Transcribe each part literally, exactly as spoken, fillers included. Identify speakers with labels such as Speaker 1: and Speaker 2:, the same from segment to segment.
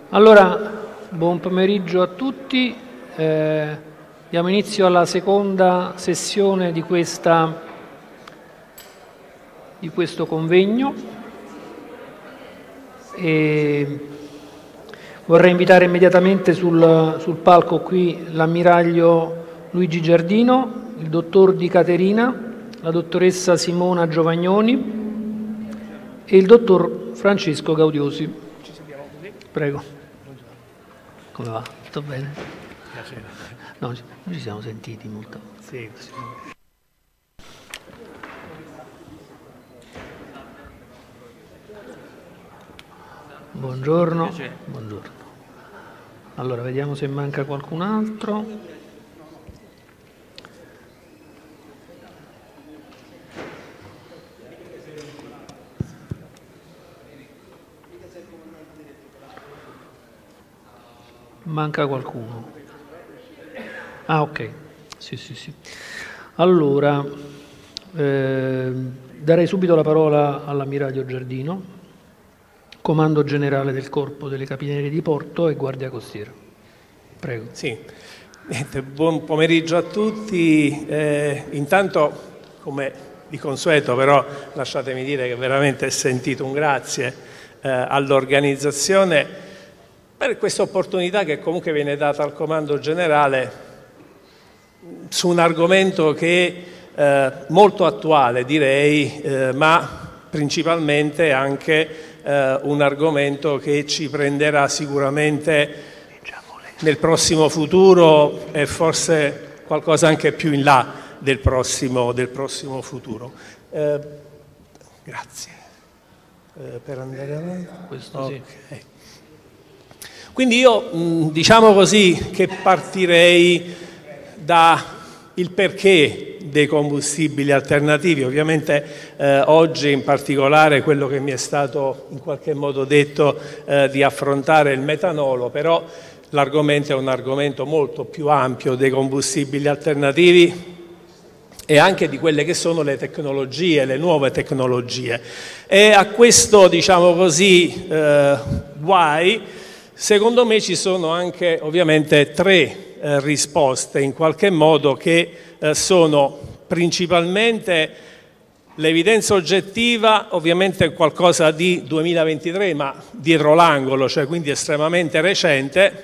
Speaker 1: Allora, buon pomeriggio a tutti. Eh, diamo inizio alla seconda sessione di, questa, di questo convegno. E vorrei invitare immediatamente sul, sul palco qui l'ammiraglio Luigi Giardino, il dottor Di Caterina, la dottoressa Simona Giovagnoni e il dottor Francesco Gaudiosi. Prego. Come va? Tutto bene? No, noi ci siamo sentiti molto. Sì, sì. Buongiorno. Buongiorno. Allora, vediamo se manca qualcun altro. Manca qualcuno. Ah, ok. Sì, sì, sì. Allora, eh, darei subito la parola all'ammiraglio Giardino, Comando Generale del Corpo delle Capitanerie di Porto e Guardia Costiera. Prego.
Speaker 2: Sì. Buon pomeriggio a tutti. Eh, intanto, come di consueto, però, lasciatemi dire che veramente è sentito un grazie eh, all'organizzazione per questa opportunità che comunque viene data al Comando Generale su un argomento che è eh, molto attuale, direi, eh, ma principalmente anche eh, un argomento che ci prenderà sicuramente nel prossimo futuro e forse qualcosa anche più in là del prossimo, del prossimo futuro. Eh, grazie. Eh, per andare avanti?
Speaker 1: Questo
Speaker 2: okay.
Speaker 1: Sì.
Speaker 2: Quindi io diciamo così che partirei dal perché dei combustibili alternativi. Ovviamente eh, oggi in particolare quello che mi è stato in qualche modo detto eh, di affrontare il metanolo, però l'argomento è un argomento molto più ampio dei combustibili alternativi e anche di quelle che sono le tecnologie, le nuove tecnologie. E a questo, diciamo così, eh, why, secondo me ci sono anche ovviamente tre eh, risposte in qualche modo che eh, sono principalmente l'evidenza oggettiva, ovviamente qualcosa di duemilaventitré ma dietro l'angolo, cioè quindi estremamente recente.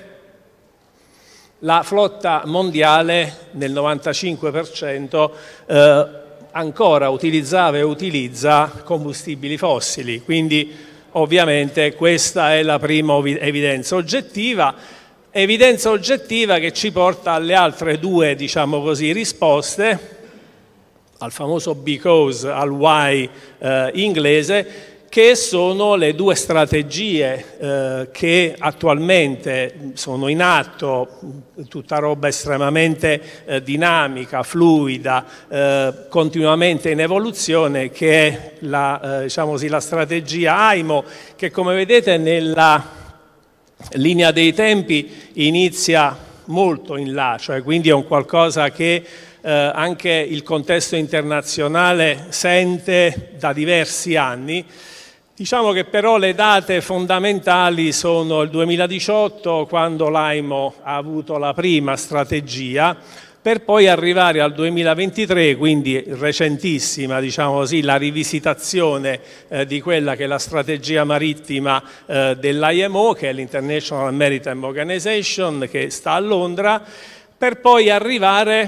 Speaker 2: La flotta mondiale nel novantacinque per cento eh, ancora utilizzava e utilizza combustibili fossili, quindi ovviamente questa è la prima evidenza oggettiva, evidenza oggettiva che ci porta alle altre due, diciamo così, risposte, al famoso because, al why eh, inglese, che sono le due strategie eh, che attualmente sono in atto, tutta roba estremamente eh, dinamica, fluida, eh, continuamente in evoluzione, che è la, eh, diciamo così, la strategia A I M O, che come vedete nella linea dei tempi inizia molto in là, cioè quindi è un qualcosa che eh, anche il contesto internazionale sente da diversi anni. Diciamo che però le date fondamentali sono il duemiladiciotto, quando l'A I M O ha avuto la prima strategia, per poi arrivare al duemilaventitré, quindi recentissima, diciamo così, la rivisitazione eh, di quella che è la strategia marittima eh, dell'I M O, che è l'International Maritime Organization, che sta a Londra, per poi arrivare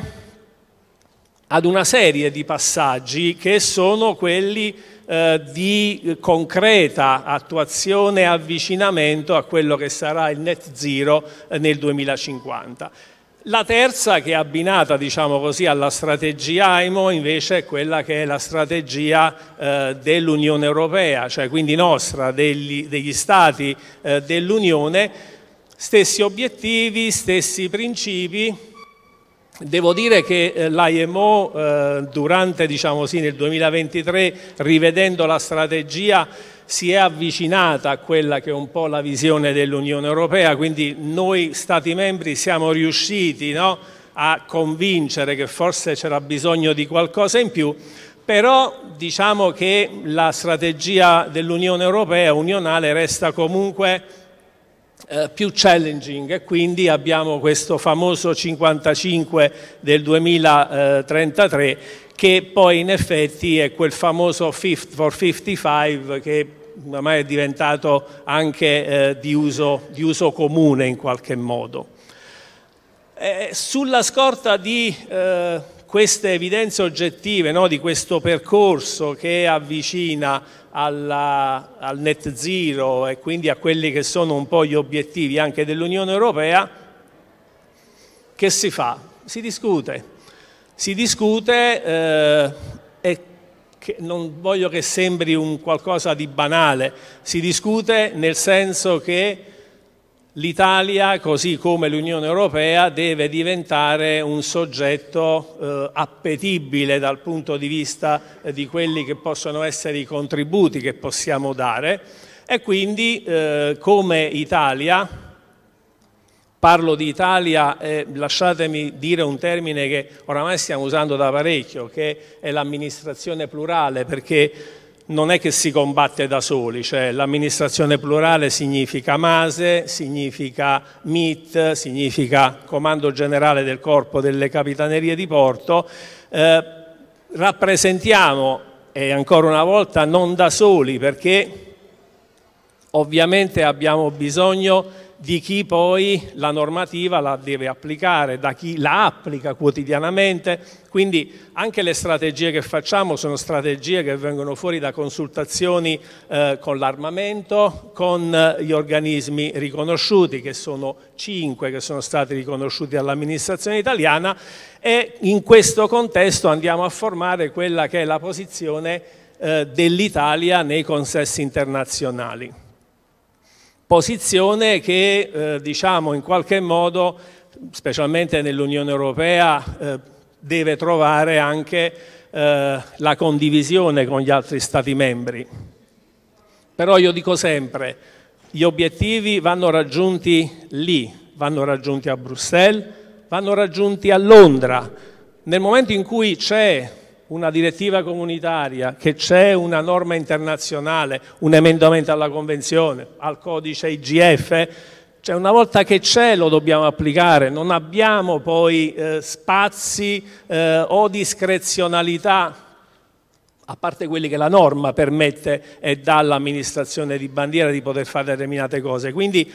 Speaker 2: ad una serie di passaggi che sono quelli Eh, di concreta attuazione e avvicinamento a quello che sarà il net zero eh, nel duemilacinquanta. La terza, che è abbinata, diciamo così, alla strategia I M O, invece è quella che è la strategia eh, dell'Unione Europea, cioè quindi nostra, degli, degli Stati eh, dell'Unione, stessi obiettivi, stessi principi. Devo dire che eh, l'I M O eh, durante, diciamo così, nel duemilaventitré, rivedendo la strategia, si è avvicinata a quella che è un po' la visione dell'Unione Europea, quindi noi Stati membri siamo riusciti, no, a convincere che forse c'era bisogno di qualcosa in più, però diciamo che la strategia dell'Unione Europea unionale resta comunque eh, più challenging, e quindi abbiamo questo famoso cinquantacinque del duemilatrentatré, che poi in effetti è quel famoso Fit for cinquantacinque che ormai è diventato anche eh, di, uso, di uso comune in qualche modo. Eh, sulla scorta di eh, queste evidenze oggettive, no, di questo percorso che avvicina alla, al net zero e quindi a quelli che sono un po' gli obiettivi anche dell'Unione Europea, che si fa? Si discute. Si discute eh, e che non voglio che sembri un qualcosa di banale, si discute nel senso che l'Italia, così come l'Unione Europea, deve diventare un soggetto eh, appetibile dal punto di vista eh, di quelli che possono essere i contributi che possiamo dare, e quindi eh, come Italia, parlo di Italia e lasciatemi dire un termine che oramai stiamo usando da parecchio, che è l'amministrazione plurale, perché non è che si combatte da soli, cioè l'amministrazione plurale significa MASE, significa M I T, significa Comando Generale del Corpo delle Capitanerie di Porto. Eh, rappresentiamo, e ancora una volta non da soli, perché ovviamente abbiamo bisogno di chi poi la normativa la deve applicare, da chi la applica quotidianamente, quindi anche le strategie che facciamo sono strategie che vengono fuori da consultazioni eh, con l'armamento, con eh, gli organismi riconosciuti, che sono cinque, che sono stati riconosciuti dall'amministrazione italiana, e in questo contesto andiamo a formare quella che è la posizione eh, dell'Italia nei consessi internazionali. Posizione che eh, diciamo in qualche modo, specialmente nell'Unione Europea, eh, deve trovare anche eh, la condivisione con gli altri Stati membri. Però io dico sempre, gli obiettivi vanno raggiunti lì, vanno raggiunti a Bruxelles, vanno raggiunti a Londra. Nel momento in cui c'è una direttiva comunitaria, che c'è una norma internazionale, un emendamento alla Convenzione, al codice I G F, cioè una volta che c'è lo dobbiamo applicare, non abbiamo poi eh, spazi eh, o discrezionalità, a parte quelli che la norma permette e dà all'amministrazione di bandiera di poter fare determinate cose. Quindi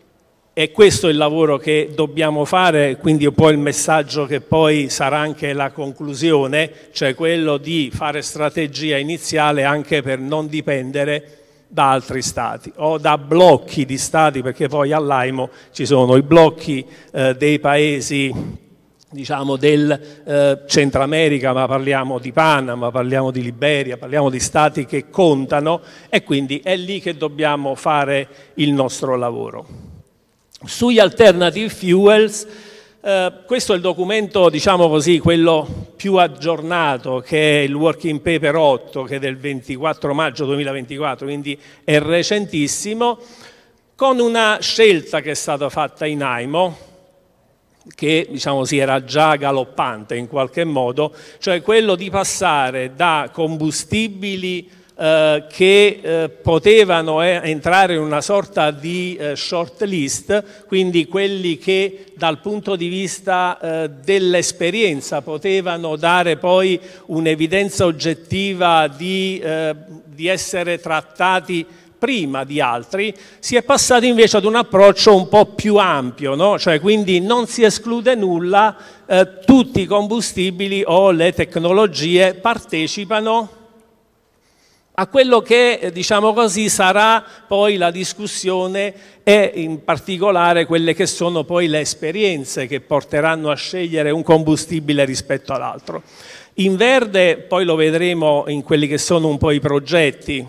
Speaker 2: è questo il lavoro che dobbiamo fare, quindi un po' il messaggio che poi sarà anche la conclusione, cioè quello di fare strategia iniziale anche per non dipendere da altri stati o da blocchi di stati, perché poi all'AIMO ci sono i blocchi eh, dei paesi, diciamo, del eh, Centro America, ma parliamo di Panama, parliamo di Liberia, parliamo di stati che contano, e quindi è lì che dobbiamo fare il nostro lavoro. Sugli alternative fuels, eh, questo è il documento, diciamo così, quello più aggiornato, che è il Working Paper otto, che è del ventiquattro maggio duemilaventiquattro, quindi è recentissimo, con una scelta che è stata fatta in AIMO, che diciamo sì, era già galoppante in qualche modo, cioè quello di passare da combustibili Eh, che eh, potevano eh, entrare in una sorta di eh, short list, quindi quelli che dal punto di vista eh, dell'esperienza potevano dare poi un'evidenza oggettiva di, eh, di essere trattati prima di altri, si è passati invece ad un approccio un po' più ampio, no? Cioè quindi non si esclude nulla, eh, tutti i combustibili o le tecnologie partecipano a quello che, diciamo così, sarà poi la discussione, e in particolare quelle che sono poi le esperienze che porteranno a scegliere un combustibile rispetto all'altro. In verde, poi lo vedremo in quelli che sono un po' i progetti,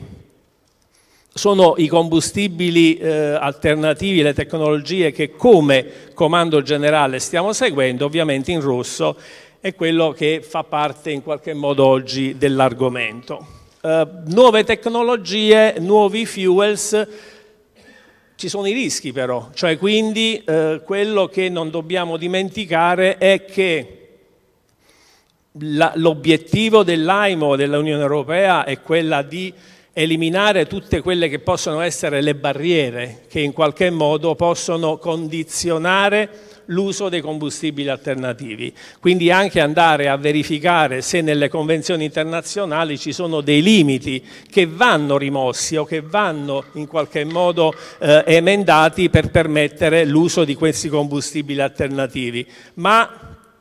Speaker 2: sono i combustibili eh, alternativi, le tecnologie che come Comando Generale stiamo seguendo. Ovviamente in rosso è quello che fa parte in qualche modo oggi dell'argomento. Uh, nuove tecnologie, nuovi fuels, ci sono i rischi però, cioè quindi uh, quello che non dobbiamo dimenticare è che l'obiettivo dell'AIMO, dell'Unione Europea, è quella di eliminare tutte quelle che possono essere le barriere che in qualche modo possono condizionare l'uso dei combustibili alternativi, quindi anche andare a verificare se nelle convenzioni internazionali ci sono dei limiti che vanno rimossi o che vanno in qualche modo eh, emendati per permettere l'uso di questi combustibili alternativi. Ma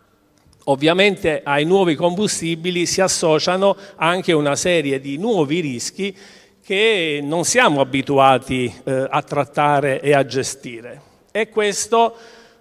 Speaker 2: ovviamente ai nuovi combustibili si associano anche una serie di nuovi rischi che non siamo abituati eh, a trattare e a gestire, e questo,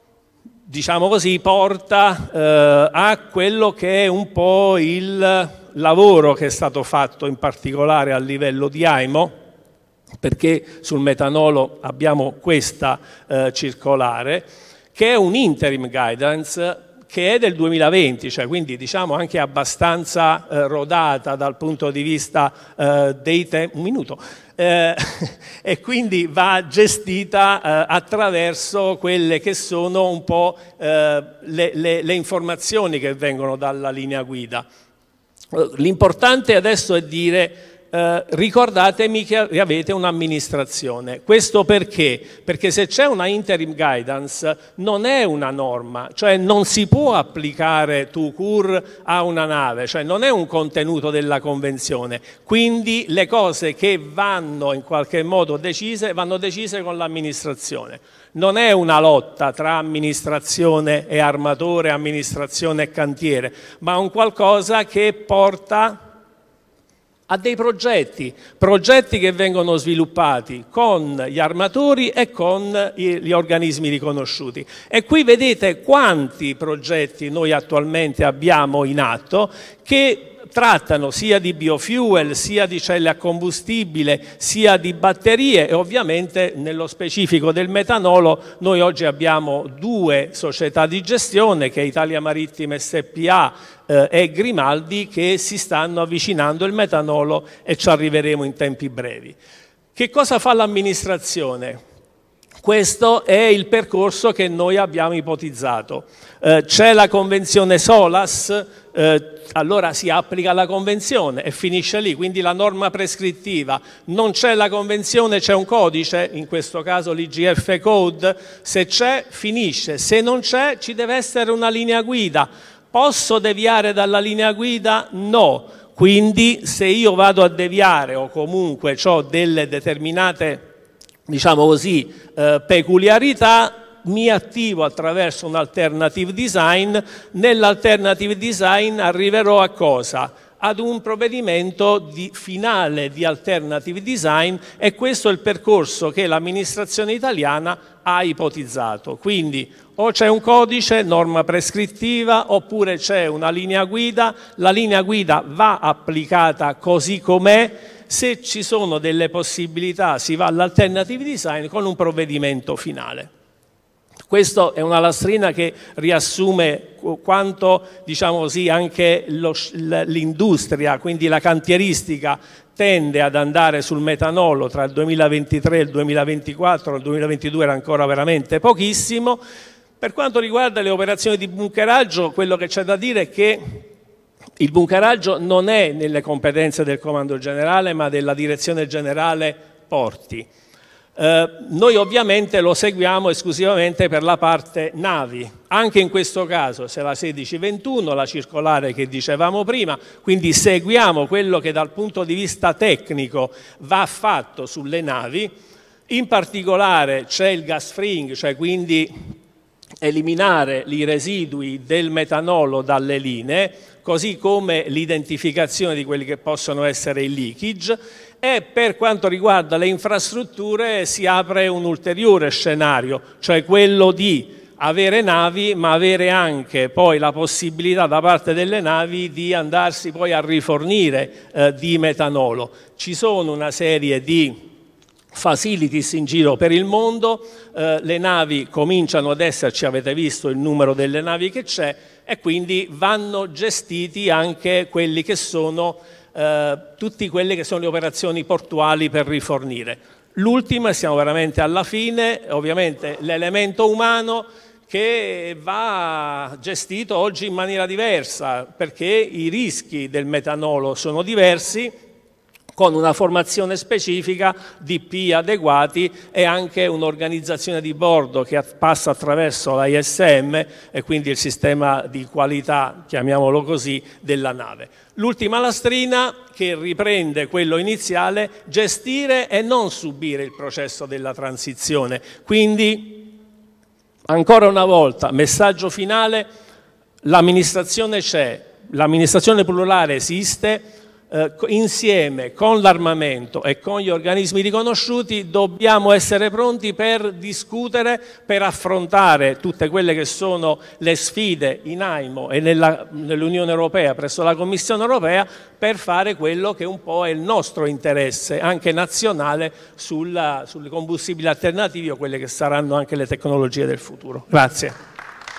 Speaker 2: diciamo così, porta eh, a quello che è un po' il lavoro che è stato fatto in particolare a livello di A I M O, perché sul metanolo abbiamo questa eh, circolare, che è un interim guidance che è del duemilaventi, cioè quindi diciamo anche abbastanza eh, rodata dal punto di vista eh, dei tempi, un minuto, eh, e quindi va gestita eh, attraverso quelle che sono un po' eh, le, le, le informazioni che vengono dalla linea guida. L'importante adesso è dire Eh, ricordatemi che avete un'amministrazione. Questo perché? Perché se c'è una interim guidance non è una norma, cioè non si può applicare tout court a una nave, cioè non è un contenuto della convenzione, quindi le cose che vanno in qualche modo decise vanno decise con l'amministrazione. Non è una lotta tra amministrazione e armatore, amministrazione e cantiere, ma un qualcosa che porta a dei progetti, progetti che vengono sviluppati con gli armatori e con gli organismi riconosciuti. E qui vedete quanti progetti noi attualmente abbiamo in atto che trattano sia di biofuel, sia di celle a combustibile, sia di batterie, e ovviamente nello specifico del metanolo noi oggi abbiamo due società di gestione, che è Italia Marittima S P A eh, e Grimaldi, che si stanno avvicinando al metanolo e ci arriveremo in tempi brevi. Che cosa fa l'amministrazione? Questo è il percorso che noi abbiamo ipotizzato. Eh, c'è la convenzione SOLAS, eh, allora si applica la convenzione e finisce lì, quindi la norma prescrittiva. Non c'è la convenzione, c'è un codice, in questo caso l'I G F Code, se c'è finisce, se non c'è ci deve essere una linea guida. Posso deviare dalla linea guida? No. Quindi se io vado a deviare o comunque ho delle determinate, diciamo così, eh, peculiarità, mi attivo attraverso un alternative design. Nell'alternative design arriverò a cosa? Ad un provvedimento di finale di alternative design, e questo è il percorso che l'amministrazione italiana ha ipotizzato. Quindi o c'è un codice, norma prescrittiva, oppure c'è una linea guida, la linea guida va applicata così com'è. Se ci sono delle possibilità si va all'alternative design con un provvedimento finale. Questa è una lastrina che riassume quanto, diciamo così, anche l'industria, quindi la cantieristica, tende ad andare sul metanolo tra il duemilaventitré e il duemilaventiquattro, il duemilaventidue era ancora veramente pochissimo. Per quanto riguarda le operazioni di bunkeraggio, quello che c'è da dire è che il bunkeraggio non è nelle competenze del Comando Generale, ma della Direzione Generale Porti. Eh, noi ovviamente lo seguiamo esclusivamente per la parte navi. Anche in questo caso, se la sedici ventuno, la circolare che dicevamo prima, quindi seguiamo quello che dal punto di vista tecnico va fatto sulle navi. In particolare c'è il gas freeing, cioè quindi eliminare i residui del metanolo dalle linee, così come l'identificazione di quelli che possono essere i leakage. E per quanto riguarda le infrastrutture si apre un ulteriore scenario, cioè quello di avere navi, ma avere anche poi la possibilità da parte delle navi di andarsi poi a rifornire eh, di metanolo. Ci sono una serie di facilities in giro per il mondo, eh, le navi cominciano ad esserci, avete visto il numero delle navi che c'è, e quindi vanno gestiti anche quelli che sono eh, tutte quelle che sono le operazioni portuali per rifornire. L'ultima, siamo veramente alla fine, ovviamente l'elemento umano, che va gestito oggi in maniera diversa, perché i rischi del metanolo sono diversi. con una formazione specifica, D P adeguati e anche un'organizzazione di bordo che passa attraverso la I S M e quindi il sistema di qualità, chiamiamolo così, della nave. L'ultima lastrina, che riprende quello iniziale, gestire e non subire il processo della transizione. Quindi, ancora una volta, messaggio finale, l'amministrazione c'è, l'amministrazione plurale esiste. Eh, insieme con l'armamento e con gli organismi riconosciuti dobbiamo essere pronti per discutere, per affrontare tutte quelle che sono le sfide in AIMO e nell'Unione Europea, presso la Commissione Europea, per fare quello che un po' è il nostro interesse anche nazionale sulla, sui combustibili alternativi o quelle che saranno anche le tecnologie del futuro. Grazie.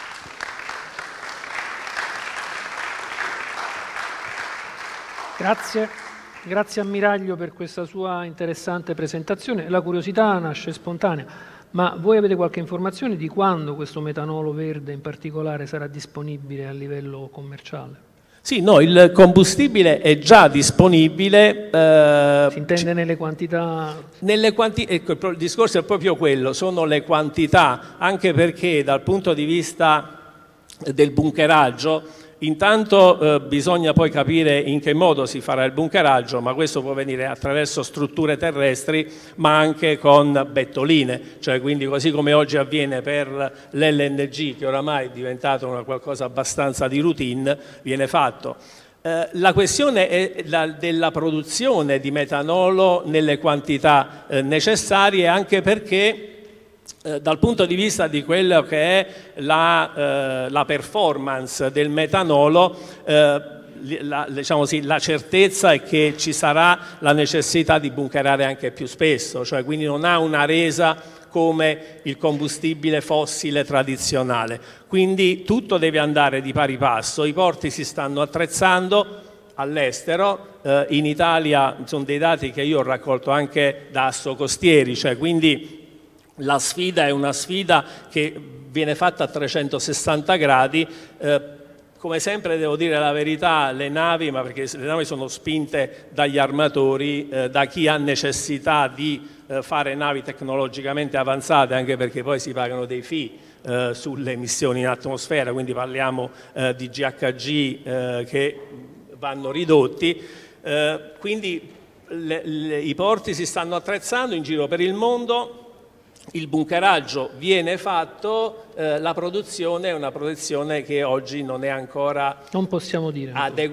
Speaker 1: Grazie, grazie ammiraglio per questa sua interessante presentazione. La curiosità nasce spontanea, ma voi avete qualche informazione di quando questo metanolo verde in particolare sarà disponibile a livello commerciale?
Speaker 2: Sì, no, il combustibile è già disponibile. Eh,
Speaker 1: si intende nelle quantità?
Speaker 2: Nelle quanti ecco, il discorso è proprio quello, sono le quantità, anche perché dal punto di vista del bunkeraggio, intanto eh, bisogna poi capire in che modo si farà il bunkeraggio, ma questo può avvenire attraverso strutture terrestri, ma anche con bettoline, cioè quindi così come oggi avviene per l'L N G, che oramai è diventato una qualcosa abbastanza di routine, viene fatto. Eh, la questione è la, della produzione di metanolo nelle quantità eh, necessarie, anche perché Eh, dal punto di vista di quello che è la, eh, la performance del metanolo, eh, la, diciamo sì, la certezza è che ci sarà la necessità di bunkerare anche più spesso, cioè quindi non ha una resa come il combustibile fossile tradizionale. Quindi tutto deve andare di pari passo, i porti si stanno attrezzando all'estero, eh, in Italia sono dei dati che io ho raccolto anche da Assocostieri, cioè quindi la sfida è una sfida che viene fatta a trecentosessanta gradi, eh, come sempre devo dire la verità, le navi, ma perché le navi sono spinte dagli armatori, eh, da chi ha necessità di eh, fare navi tecnologicamente avanzate, anche perché poi si pagano dei fee eh, sulle emissioni in atmosfera, quindi parliamo eh, di G H G eh, che vanno ridotti, eh, quindi le, le, i porti si stanno attrezzando in giro per il mondo. Il bunkeraggio viene fatto, eh, la produzione è una produzione che oggi non è ancora
Speaker 1: non possiamo dire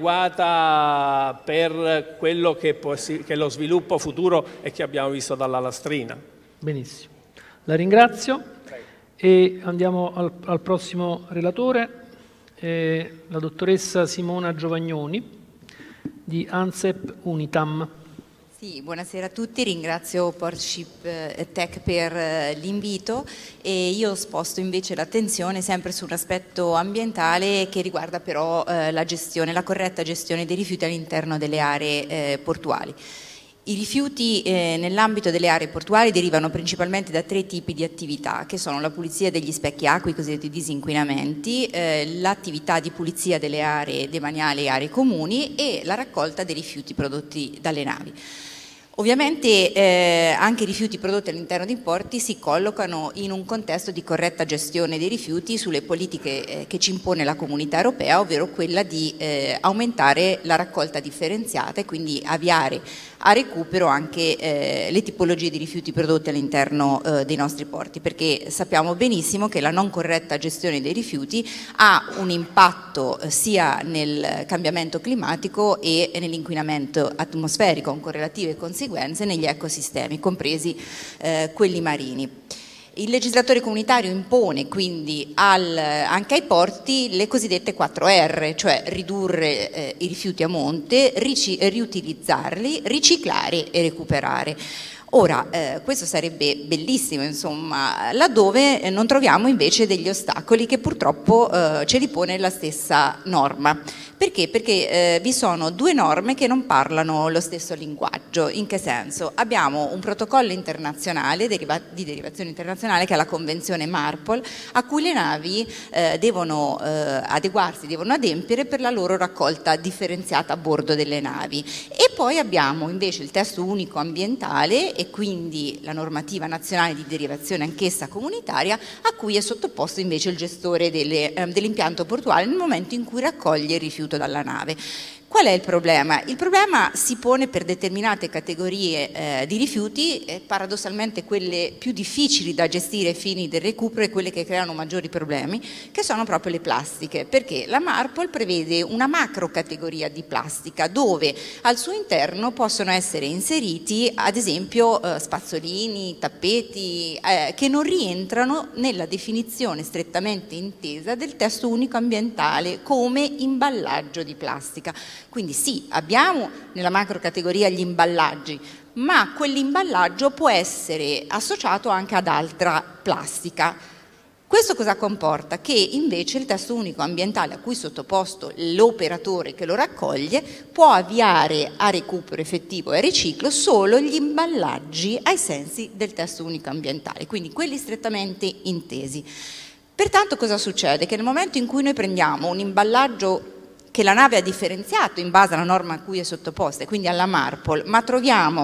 Speaker 2: adeguata per quello che, può, che è lo sviluppo futuro e che abbiamo visto dalla lastrina.
Speaker 1: Benissimo, la ringrazio. Prego. E andiamo al, al prossimo relatore, eh, la dottoressa Simona Giovagnoni di ANSEP Unitam.
Speaker 3: Sì, buonasera a tutti, ringrazio Portship Tech per l'invito e io sposto invece l'attenzione sempre su un aspetto ambientale che riguarda però eh, la gestione, la corretta gestione dei rifiuti all'interno delle aree eh, portuali. I rifiuti eh, nell'ambito delle aree portuali derivano principalmente da tre tipi di attività, che sono la pulizia degli specchi acqua, i cosiddetti disinquinamenti, eh, l'attività di pulizia delle aree demaniali e aree comuni e la raccolta dei rifiuti prodotti dalle navi. Ovviamente eh, anche i rifiuti prodotti all'interno dei porti si collocano in un contesto di corretta gestione dei rifiuti sulle politiche eh, che ci impone la Comunità Europea, ovvero quella di eh, aumentare la raccolta differenziata e quindi avviare a recupero anche eh, le tipologie di rifiuti prodotti all'interno eh, dei nostri porti, perché sappiamo benissimo che la non corretta gestione dei rifiuti ha un impatto eh, sia nel cambiamento climatico e nell'inquinamento atmosferico, con correlative conseguenze negli ecosistemi, compresi eh, quelli marini. Il legislatore comunitario impone quindi al, anche ai porti le cosiddette quattro R, cioè ridurre eh, i rifiuti a monte, rici, riutilizzarli, riciclare e recuperare. Ora, eh, questo sarebbe bellissimo, insomma, laddove non troviamo invece degli ostacoli che purtroppo eh, ce li pone la stessa norma. Perché? Perché eh, vi sono due norme che non parlano lo stesso linguaggio. In che senso? Abbiamo un protocollo internazionale deriva di derivazione internazionale che è la Convenzione MARPOL, a cui le navi eh, devono eh, adeguarsi, devono adempiere per la loro raccolta differenziata a bordo delle navi. E poi abbiamo invece il testo unico ambientale e quindi la normativa nazionale di derivazione anch'essa comunitaria, a cui è sottoposto invece il gestore eh, dell'impianto portuale nel momento in cui raccoglie il rifiuto dalla nave. Qual è il problema? Il problema si pone per determinate categorie eh, di rifiuti, eh, paradossalmente quelle più difficili da gestire ai fini del recupero e quelle che creano maggiori problemi, che sono proprio le plastiche, perché la MARPOL prevede una macro categoria di plastica dove al suo interno possono essere inseriti ad esempio eh, spazzolini, tappeti, eh, che non rientrano nella definizione strettamente intesa del testo unico ambientale come imballaggio di plastica. Quindi sì, abbiamo nella macro categoria gli imballaggi, ma quell'imballaggio può essere associato anche ad altra plastica. Questo cosa comporta? Che invece il testo unico ambientale a cui è sottoposto l'operatore che lo raccoglie può avviare a recupero effettivo e a riciclo solo gli imballaggi ai sensi del testo unico ambientale, quindi quelli strettamente intesi. Pertanto cosa succede? Che nel momento in cui noi prendiamo un imballaggio che la nave ha differenziato in base alla norma a cui è sottoposta, e quindi alla MARPOL, ma troviamo,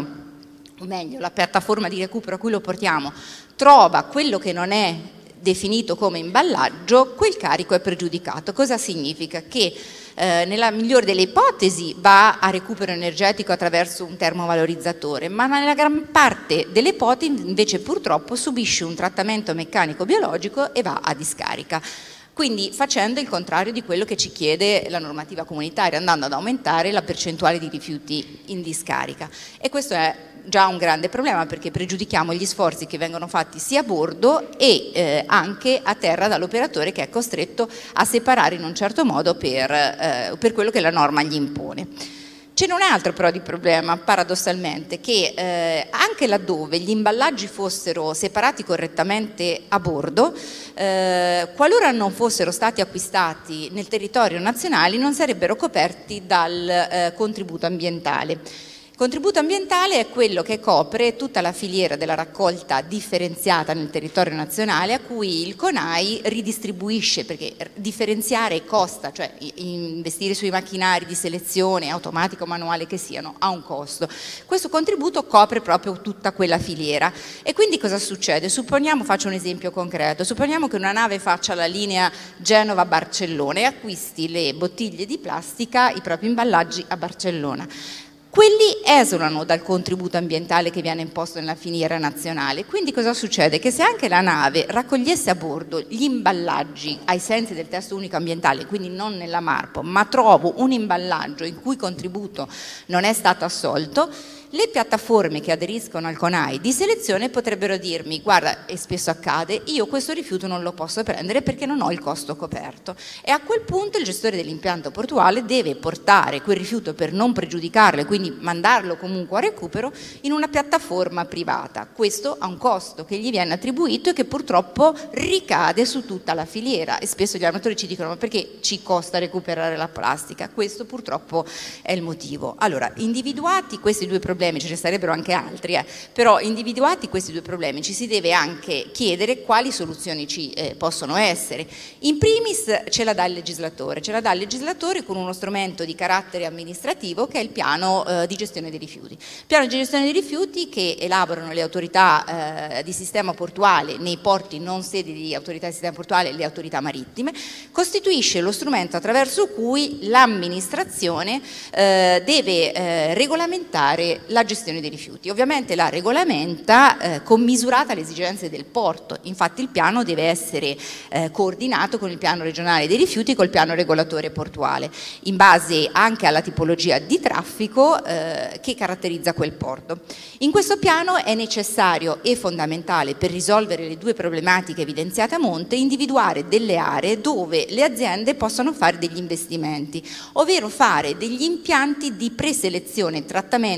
Speaker 3: o meglio, la piattaforma di recupero a cui lo portiamo, trova quello che non è definito come imballaggio, quel carico è pregiudicato. Cosa significa? Che eh, nella migliore delle ipotesi va a recupero energetico attraverso un termovalorizzatore, ma nella gran parte delle ipotesi invece purtroppo subisce un trattamento meccanico-biologico e va a discarica. Quindi facendo il contrario di quello che ci chiede la normativa comunitaria, andando ad aumentare la percentuale di rifiuti in discarica. E questo è già un grande problema perché pregiudichiamo gli sforzi che vengono fatti sia a bordo e eh, anche a terra dall'operatore che è costretto a separare in un certo modo per, eh, per quello che la norma gli impone. Ce n'è un altro però di problema, paradossalmente, che eh, anche laddove gli imballaggi fossero separati correttamente a bordo, eh, qualora non fossero stati acquistati nel territorio nazionale non sarebbero coperti dal eh, contributo ambientale. Il contributo ambientale è quello che copre tutta la filiera della raccolta differenziata nel territorio nazionale a cui il CONAI ridistribuisce, perché differenziare costa, cioè investire sui macchinari di selezione, automatico o manuale che siano, ha un costo. Questo contributo copre proprio tutta quella filiera. E quindi cosa succede? Supponiamo, faccio un esempio concreto, supponiamo che una nave faccia la linea Genova-Barcellona e acquisti le bottiglie di plastica, i propri imballaggi a Barcellona. Quelli esulano dal contributo ambientale che viene imposto nella filiera nazionale. Quindi cosa succede? Che se anche la nave raccogliesse a bordo gli imballaggi ai sensi del testo unico ambientale, quindi non nella MARPOL, ma trovo un imballaggio in cui contributo non è stato assolto, le piattaforme che aderiscono al CONAI di selezione potrebbero dirmi: guarda, e spesso accade, io questo rifiuto non lo posso prendere perché non ho il costo coperto. E a quel punto il gestore dell'impianto portuale deve portare quel rifiuto, per non pregiudicarlo e quindi mandarlo comunque a recupero, in una piattaforma privata. Questo ha un costo che gli viene attribuito e che purtroppo ricade su tutta la filiera, e spesso gli armatori ci dicono: ma perché ci costa recuperare la plastica? Questo purtroppo è il motivo. Allora, individuati questi due problemi, ce ne sarebbero anche altri, eh, però individuati questi due problemi ci si deve anche chiedere quali soluzioni ci eh, possono essere. In primis ce la dà il legislatore, ce la dà il legislatore con uno strumento di carattere amministrativo che è il piano eh, di gestione dei rifiuti. Piano di gestione dei rifiuti che elaborano le autorità eh, di sistema portuale nei porti non sedi di autorità di sistema portuale e le autorità marittime, costituisce lo strumento attraverso cui l'amministrazione eh, deve eh, regolamentare la gestione dei rifiuti. Ovviamente la regolamenta eh, commisurata alle esigenze del porto, infatti il piano deve essere eh, coordinato con il piano regionale dei rifiuti e col piano regolatore portuale, in base anche alla tipologia di traffico eh, che caratterizza quel porto. In questo piano è necessario e fondamentale, per risolvere le due problematiche evidenziate a monte, individuare delle aree dove le aziende possono fare degli investimenti, ovvero fare degli impianti di preselezione e trattamento all'interno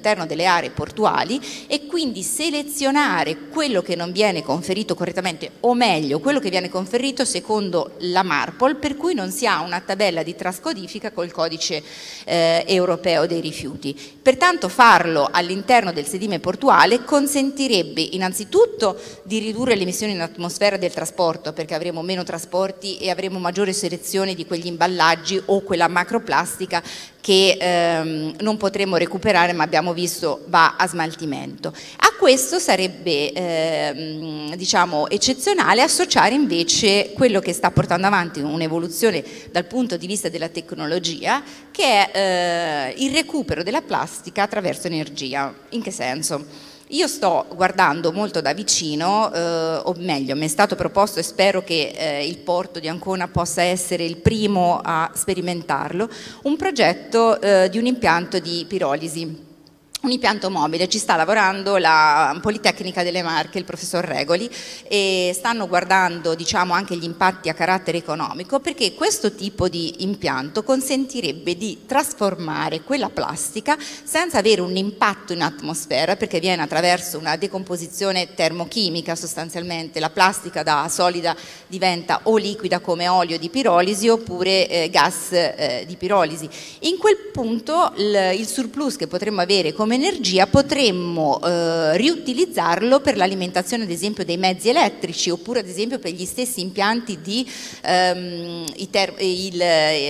Speaker 3: all'interno delle aree portuali e quindi selezionare quello che non viene conferito correttamente, o meglio quello che viene conferito secondo la MARPOL, per cui non si ha una tabella di trascodifica col codice eh, europeo dei rifiuti. Pertanto farlo all'interno del sedime portuale consentirebbe innanzitutto di ridurre le emissioni in atmosfera del trasporto, perché avremo meno trasporti e avremo maggiore selezione di quegli imballaggi o quella macroplastica che ehm, non potremo recuperare, ma abbiamo visto va a smaltimento. A questo sarebbe ehm, diciamo eccezionale associare invece quello che sta portando avanti un'evoluzione dal punto di vista della tecnologia, che è eh, il recupero della plastica attraverso energia. In che senso? Io sto guardando molto da vicino, eh, o meglio, mi è stato proposto e spero che eh, il porto di Ancona possa essere il primo a sperimentarlo, un progetto eh, di un impianto di pirolisi. Un impianto mobile, ci sta lavorando la Politecnica delle Marche, il professor Regoli, e stanno guardando diciamo, anche gli impatti a carattere economico, perché questo tipo di impianto consentirebbe di trasformare quella plastica senza avere un impatto in atmosfera, perché viene attraverso una decomposizione termochimica sostanzialmente, la plastica da solida diventa o liquida come olio di pirolisi oppure eh, gas eh, di pirolisi. In quel punto il, il surplus che potremmo avere come energia potremmo eh, riutilizzarlo per l'alimentazione ad esempio dei mezzi elettrici, oppure ad esempio per gli stessi impianti di ehm, i ter il,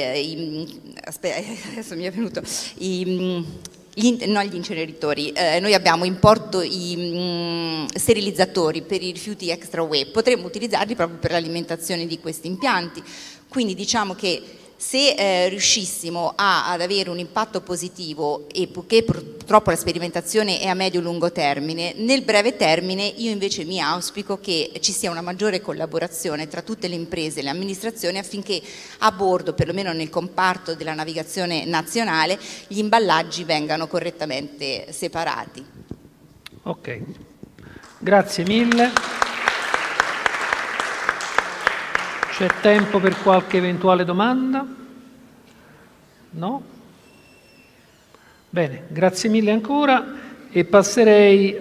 Speaker 3: i, aspetta, adesso mi è venuto i, Gli, no, gli inceneritori, eh, noi abbiamo in porto i mh, sterilizzatori per i rifiuti extra U E, potremmo utilizzarli proprio per l'alimentazione di questi impianti, quindi diciamo che se eh, riuscissimo a, ad avere un impatto positivo, e poiché purtroppo la sperimentazione è a medio-lungo termine, nel breve termine io invece mi auspico che ci sia una maggiore collaborazione tra tutte le imprese e le amministrazioni affinché a bordo, perlomeno nel comparto della navigazione nazionale, gli imballaggi vengano correttamente separati.
Speaker 1: Ok, grazie mille. C'è tempo per qualche eventuale domanda? No? Bene, grazie mille ancora e passerei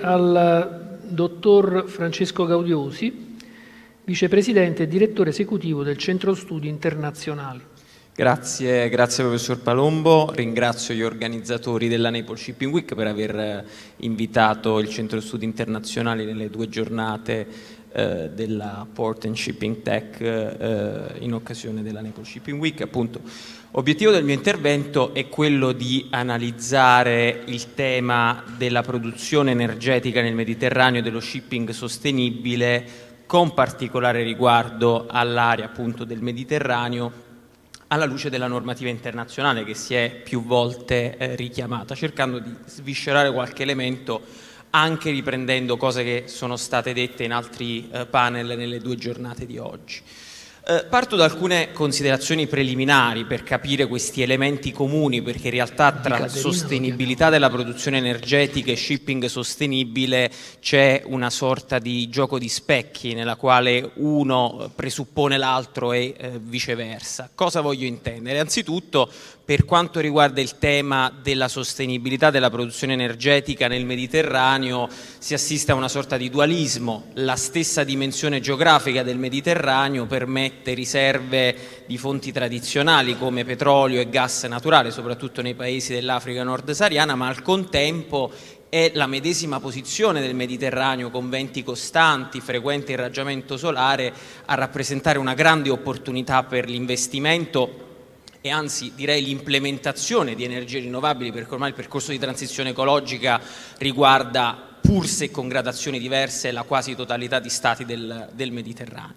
Speaker 1: al dottor Francesco Gaudiosi, vicepresidente e direttore esecutivo del Centro Studi Internazionali.
Speaker 4: Grazie, grazie professor Palombo, ringrazio gli organizzatori della Naples Shipping Week per aver invitato il Centro Studi Internazionali nelle due giornate eh, della Port and Shipping Tech eh, in occasione della Naples Shipping Week. Appunto, l'obiettivo del mio intervento è quello di analizzare il tema della produzione energetica nel Mediterraneo e dello shipping sostenibile, con particolare riguardo all'area appunto del Mediterraneo, alla luce della normativa internazionale che si è più volte eh, richiamata, cercando di sviscerare qualche elemento anche riprendendo cose che sono state dette in altri eh, panel nelle due giornate di oggi. Eh, parto da alcune considerazioni preliminari per capire questi elementi comuni, perché in realtà tra sostenibilità della produzione energetica e shipping sostenibile c'è una sorta di gioco di specchi nella quale uno presuppone l'altro e eh, viceversa. Cosa voglio intendere? Anzitutto, per quanto riguarda il tema della sostenibilità della produzione energetica nel Mediterraneo, si assiste a una sorta di dualismo. La stessa dimensione geografica del Mediterraneo permette riserve di fonti tradizionali come petrolio e gas naturale, soprattutto nei paesi dell'Africa nord-sahariana, ma al contempo è la medesima posizione del Mediterraneo, con venti costanti, frequente irraggiamento solare, a rappresentare una grande opportunità per l'investimento e anzi direi l'implementazione di energie rinnovabili, perché ormai il percorso di transizione ecologica riguarda, pur se con gradazioni diverse, la quasi totalità di stati del, del Mediterraneo.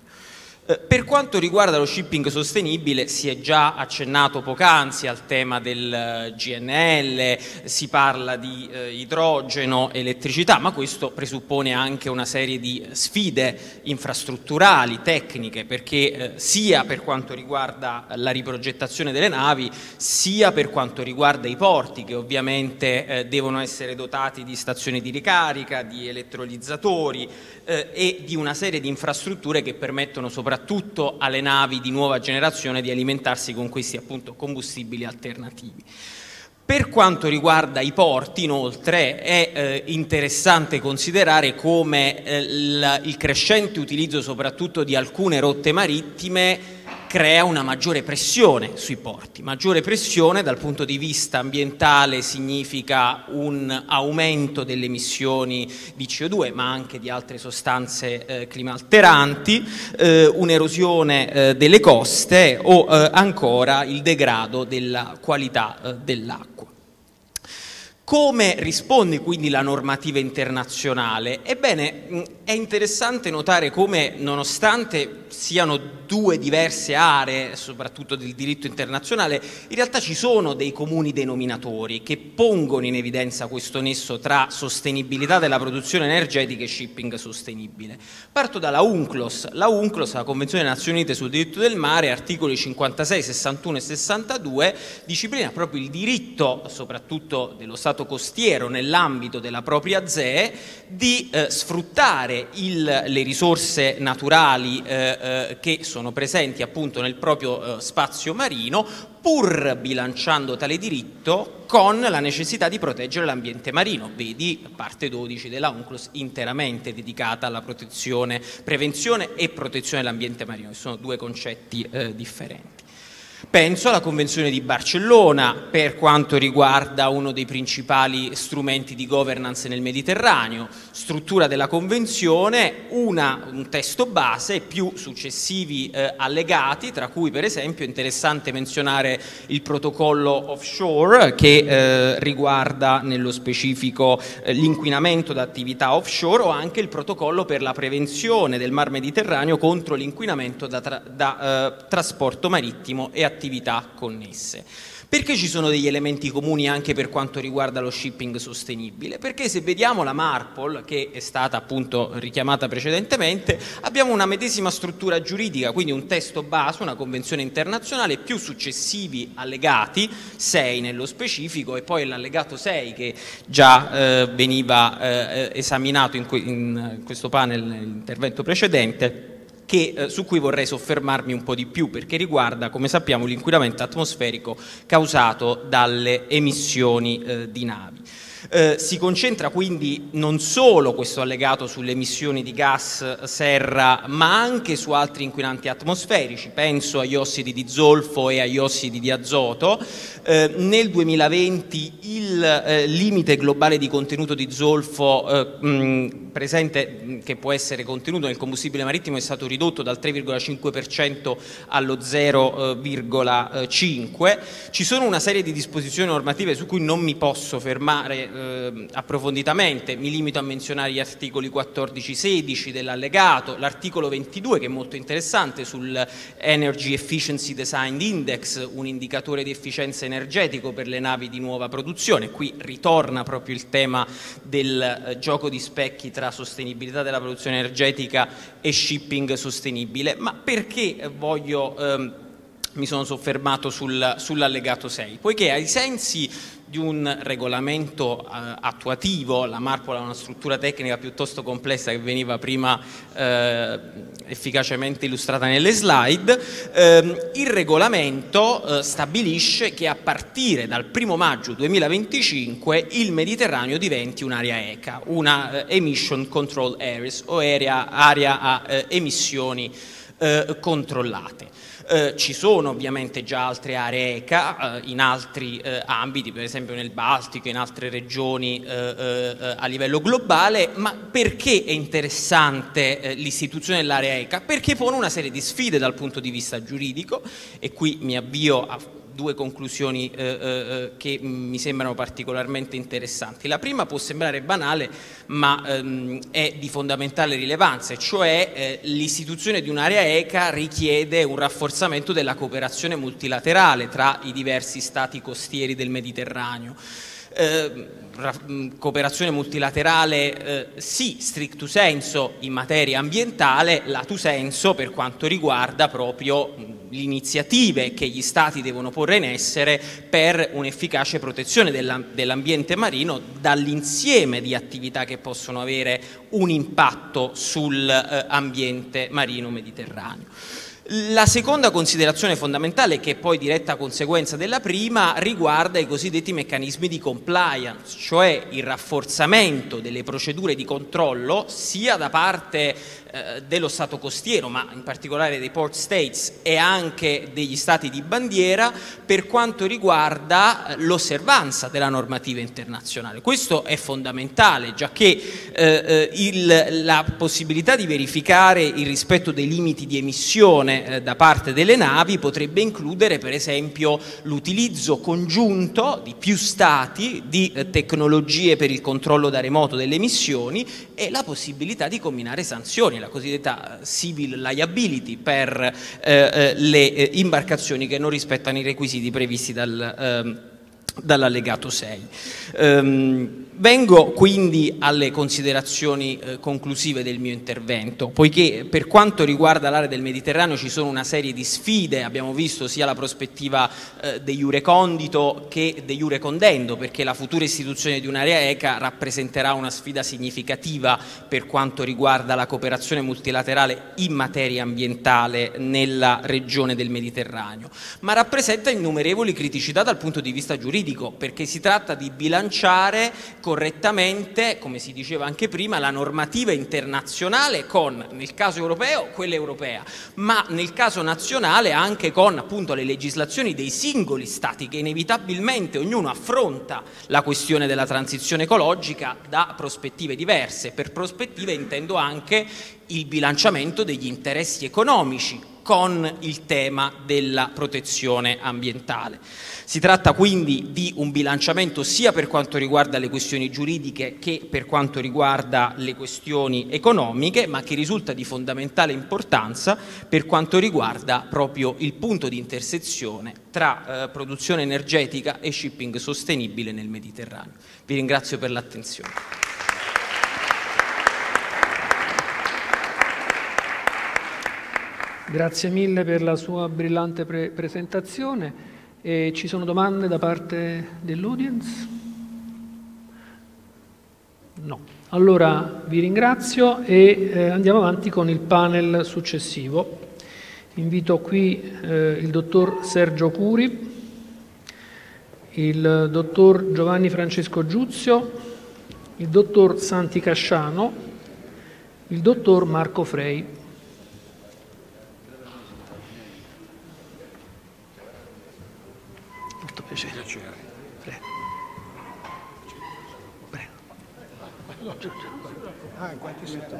Speaker 4: Per quanto riguarda lo shipping sostenibile, si è già accennato poc'anzi al tema del G N L, si parla di eh, idrogeno, elettricità, ma questo presuppone anche una serie di sfide infrastrutturali, tecniche, perché eh, sia per quanto riguarda la riprogettazione delle navi, sia per quanto riguarda i porti, che ovviamente eh, devono essere dotati di stazioni di ricarica, di elettrolizzatori eh, e di una serie di infrastrutture che permettono soprattutto soprattutto alle navi di nuova generazione di alimentarsi con questi appunto combustibili alternativi. Per quanto riguarda i porti, inoltre, è eh, interessante considerare come eh, il, il crescente utilizzo soprattutto di alcune rotte marittime crea una maggiore pressione sui porti. Maggiore pressione dal punto di vista ambientale significa un aumento delle emissioni di C O due, ma anche di altre sostanze eh, climalteranti, eh, un'erosione eh, delle coste o eh, ancora il degrado della qualità eh, dell'acqua. Come risponde quindi la normativa internazionale? Ebbene, è interessante notare come, nonostante siano due diverse aree, soprattutto del diritto internazionale, in realtà ci sono dei comuni denominatori che pongono in evidenza questo nesso tra sostenibilità della produzione energetica e shipping sostenibile. Parto dalla UNCLOS. La UNCLOS, la Convenzione delle Nazioni Unite sul diritto del mare, articoli cinquantasei, sessantuno e sessantadue, disciplina proprio il diritto, soprattutto dello Stato costiero nell'ambito della propria Z E, di eh, sfruttare il, le risorse naturali eh, eh, che sono presenti appunto nel proprio eh, spazio marino, pur bilanciando tale diritto con la necessità di proteggere l'ambiente marino. Vedi parte dodici della UNCLOS interamente dedicata alla protezione, prevenzione e protezione dell'ambiente marino, che sono due concetti eh, differenti. Penso alla Convenzione di Barcellona per quanto riguarda uno dei principali strumenti di governance nel Mediterraneo, struttura della Convenzione, una, un testo base e più successivi eh, allegati, tra cui per esempio è interessante menzionare il protocollo offshore che eh, riguarda nello specifico eh, l'inquinamento da attività offshore, o anche il protocollo per la prevenzione del Mar Mediterraneo contro l'inquinamento da, tra, da eh, trasporto marittimo e attività connesse. Perché ci sono degli elementi comuni anche per quanto riguarda lo shipping sostenibile? Perché se vediamo la MARPOL, che è stata appunto richiamata precedentemente, abbiamo una medesima struttura giuridica, quindi un testo base, una convenzione internazionale, più successivi allegati, sei nello specifico, e poi l'allegato sei che già eh, veniva eh, esaminato in, que in questo panel nell'intervento precedente, Che, eh, su cui vorrei soffermarmi un po' di più, perché riguarda, come sappiamo, l'inquinamento atmosferico causato dalle emissioni eh, di navi. Eh, si concentra quindi non solo questo allegato sulle emissioni di gas serra, ma anche su altri inquinanti atmosferici, penso agli ossidi di zolfo e agli ossidi di azoto. Eh, nel duemilaventi il eh, limite globale di contenuto di zolfo eh, mh, presente, mh, che può essere contenuto nel combustibile marittimo, è stato ridotto dal tre virgola cinque per cento allo zero virgola cinque per cento. Ci sono una serie di disposizioni normative su cui non mi posso fermare eh, approfonditamente, mi limito a menzionare gli articoli quattordici sedici dell'allegato, l'articolo ventidue che è molto interessante sul Energy Efficiency Design Index, un indicatore di efficienza energetico per le navi di nuova produzione. Qui ritorna proprio il tema del eh, gioco di specchi tra sostenibilità della produzione energetica e shipping sostenibile. Ma perché eh, voglio, ehm, mi sono soffermato sul, sull'allegato sei? Poiché ai sensi di un regolamento eh, attuativo, la MARPOL ha una struttura tecnica piuttosto complessa che veniva prima eh, efficacemente illustrata nelle slide, eh, il regolamento eh, stabilisce che a partire dal primo maggio duemilaventicinque il Mediterraneo diventi un'area E C A, una eh, Emission Control Areas, o area, area a eh, emissioni eh, controllate. Eh, ci sono ovviamente già altre aree E C A eh, in altri eh, ambiti, per esempio nel Baltico, in altre regioni eh, eh, a livello globale. Ma perché è interessante eh, l'istituzione dell'area E C A? Perché pone una serie di sfide dal punto di vista giuridico, e qui mi avvio a due conclusioni eh, eh, che mi sembrano particolarmente interessanti. La prima può sembrare banale, ma ehm, è di fondamentale rilevanza, e cioè eh, l'istituzione di un'area E C A richiede un rafforzamento della cooperazione multilaterale tra i diversi stati costieri del Mediterraneo. Eh, cooperazione multilaterale eh, sì, stricto senso in materia ambientale, lato senso per quanto riguarda proprio le iniziative che gli stati devono porre in essere per un'efficace protezione dell'ambiente marino dall'insieme di attività che possono avere un impatto sull'ambiente marino mediterraneo. La seconda considerazione fondamentale, che è poi diretta conseguenza della prima, riguarda i cosiddetti meccanismi di compliance, cioè il rafforzamento delle procedure di controllo sia da parte eh, dello Stato costiero, ma in particolare dei port states e anche degli Stati di bandiera, per quanto riguarda l'osservanza della normativa internazionale. Questo è fondamentale, giacché eh, il, la possibilità di verificare il rispetto dei limiti di emissione da parte delle navi potrebbe includere per esempio l'utilizzo congiunto di più stati di eh, tecnologie per il controllo da remoto delle emissioni e la possibilità di comminare sanzioni, la cosiddetta civil liability per eh, eh, le eh, imbarcazioni che non rispettano i requisiti previsti dal eh, dall'allegato sei. Um, vengo quindi alle considerazioni eh, conclusive del mio intervento, poiché per quanto riguarda l'area del Mediterraneo ci sono una serie di sfide, abbiamo visto sia la prospettiva eh, de iure condito che de iure condendo, perché la futura istituzione di un'area E C A rappresenterà una sfida significativa per quanto riguarda la cooperazione multilaterale in materia ambientale nella regione del Mediterraneo, ma rappresenta innumerevoli criticità dal punto di vista giuridico, perché si tratta di bilanciare correttamente, come si diceva anche prima, la normativa internazionale con, nel caso europeo, quella europea, ma nel caso nazionale anche con appunto le legislazioni dei singoli Stati, che inevitabilmente ognuno affronta la questione della transizione ecologica da prospettive diverse. Per prospettive intendo anche il bilanciamento degli interessi economici con il tema della protezione ambientale. Si tratta quindi di un bilanciamento sia per quanto riguarda le questioni giuridiche che per quanto riguarda le questioni economiche, ma che risulta di fondamentale importanza per quanto riguarda proprio il punto di intersezione tra eh, produzione energetica e shipping sostenibile nel Mediterraneo. Vi ringrazio per l'attenzione.
Speaker 1: Grazie mille per la sua brillante pre presentazione. E ci sono domande da parte dell'audience? No. Allora vi ringrazio e eh, andiamo avanti con il panel successivo. Invito qui eh, il dottor Sergio Curi, il dottor Giovanni Francesco Giuzio, il dottor Santi Casciano, il dottor Marco Frei. Piacere. Prego. Prego. Ah, quanti siete?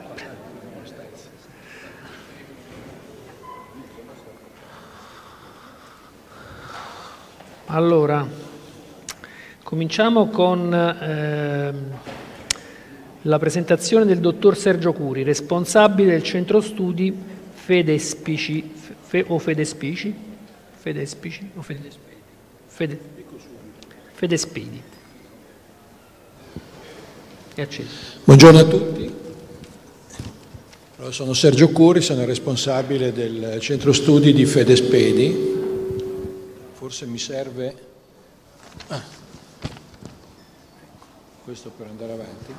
Speaker 1: Allora, cominciamo con eh, la presentazione del dottor Sergio Curi, responsabile del centro studi Fedespici, fe, o Fedespici? Fedespici o Fedespici? Fede, Fedespedi. È acceso.
Speaker 5: Buongiorno a tutti. Allora, sono Sergio Curi, sono responsabile del centro studi di Fedespedi. Forse mi serve ah. questo per andare avanti.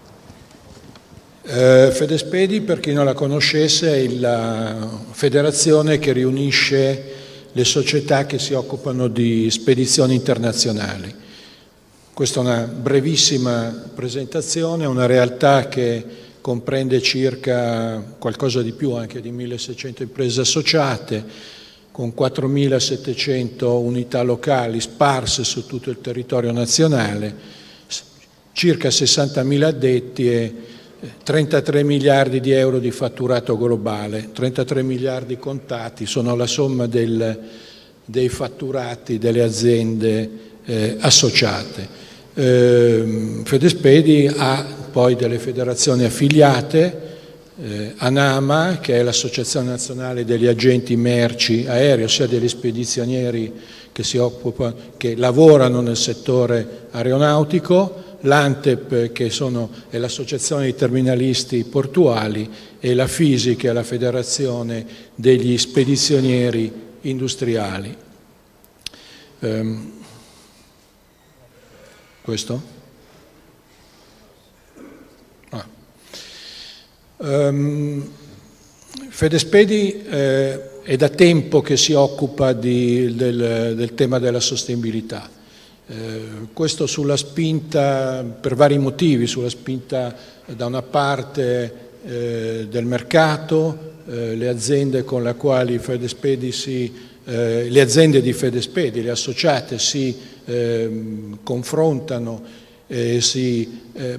Speaker 5: Eh, Fedespedi, per chi non la conoscesse, è la federazione che riunisce le società che si occupano di spedizioni internazionali. Questa è una brevissima presentazione, è una realtà che comprende circa qualcosa di più anche di milleseicento imprese associate, con quattromilasettecento unità locali sparse su tutto il territorio nazionale, circa sessantamila addetti e trentatré miliardi di euro di fatturato globale. trentatré miliardi contati sono la somma del, dei fatturati delle aziende eh, associate. Eh, Fedespedi ha poi delle federazioni affiliate, eh, ANAMA, che è l'Associazione Nazionale degli Agenti Merci Aereo, ossia degli spedizionieri che, si occupano, che lavorano nel settore aeronautico, l'ANTEP, che sono, è l'Associazione dei Terminalisti Portuali, e la FISI, che è la Federazione degli Spedizionieri Industriali. Um, questo? Ah. Um, Fedespedi eh, è da tempo che si occupa di, del, del tema della sostenibilità. Eh, questo sulla spinta, per vari motivi, sulla spinta da una parte eh, del mercato, eh, le aziende con le quali Fedespedi si, eh, le aziende di Fedespedi, le associate si eh, confrontano e si eh,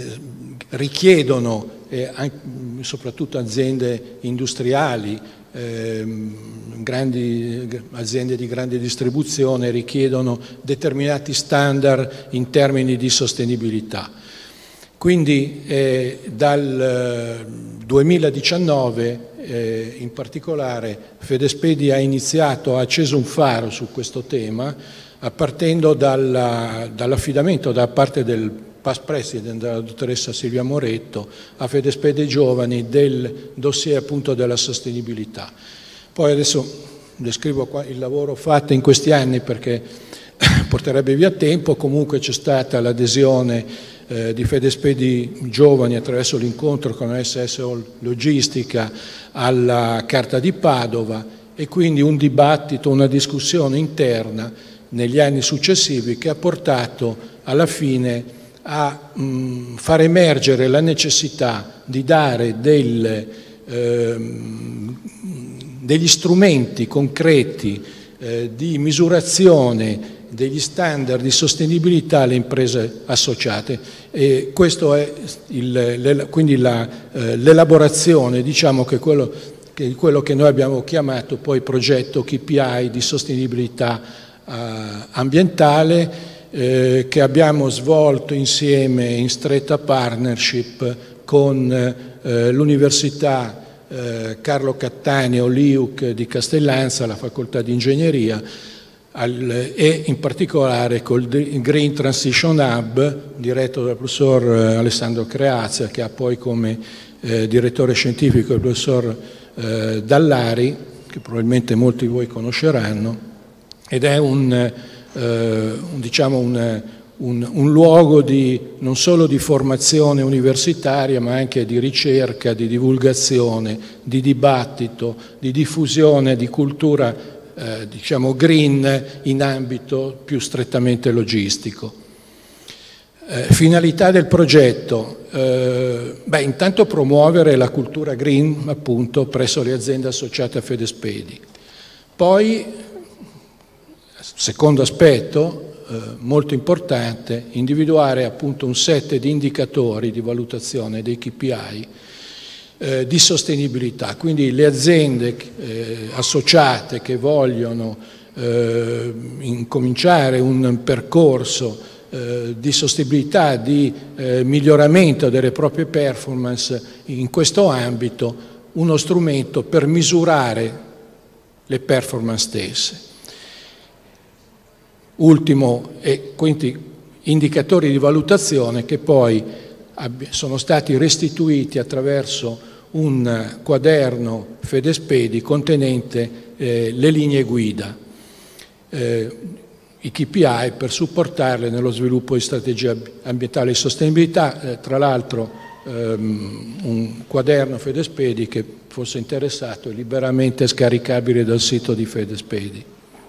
Speaker 5: richiedono, eh, anche, soprattutto aziende industriali, eh, grandi aziende di grande distribuzione richiedono determinati standard in termini di sostenibilità. Quindi eh, dal duemiladiciannove eh, in particolare Fedespedi ha iniziato, ha acceso un faro su questo tema, partendo dalla, dall'affidamento da parte del past president, della dottoressa Silvia Moretto, a Fedespedi Giovani del dossier appunto della sostenibilità. Poi adesso descrivo qua il lavoro fatto in questi anni perché porterebbe via tempo. Comunque c'è stata l'adesione eh, di Fedespedi Giovani attraverso l'incontro con la S S Logistica alla Carta di Padova e quindi un dibattito, una discussione interna negli anni successivi che ha portato alla fine a mh, far emergere la necessità di dare del, ehm, degli strumenti concreti eh, di misurazione degli standard di sostenibilità alle imprese associate. E questo è il, le, quindi l'elaborazione, diciamo che quello, che quello che noi abbiamo chiamato poi progetto K P I di sostenibilità ambientale, eh, che abbiamo svolto insieme in stretta partnership con eh, l'Università eh, Carlo Cattaneo l'I U C di Castellanza, la Facoltà di Ingegneria, al, e in particolare col Green Transition Hub diretto dal professor Alessandro Creazza, che ha poi come eh, direttore scientifico il professor eh, Dallari, che probabilmente molti di voi conosceranno. Ed è un, eh, un, diciamo un, un, un luogo di, non solo di formazione universitaria, ma anche di ricerca, di divulgazione, di dibattito, di diffusione di cultura eh, diciamo green in ambito più strettamente logistico. Eh, finalità del progetto, eh, beh, intanto promuovere la cultura green appunto presso le aziende associate a Fedespedi. Poi, secondo aspetto eh, molto importante, individuare appunto un set di indicatori di valutazione dei K P I eh, di sostenibilità, quindi le aziende eh, associate che vogliono eh, incominciare un percorso eh, di sostenibilità, di eh, miglioramento delle proprie performance in questo ambito, uno strumento per misurare le performance stesse. Ultimo, e quindi indicatori di valutazione che poi sono stati restituiti attraverso un quaderno Fedespedi contenente eh, le linee guida, eh, i K P I per supportarle nello sviluppo di strategie ambientali e sostenibilità. Eh, tra l'altro ehm, un quaderno Fedespedi che fosse interessato è liberamente scaricabile dal sito di Fedespedi.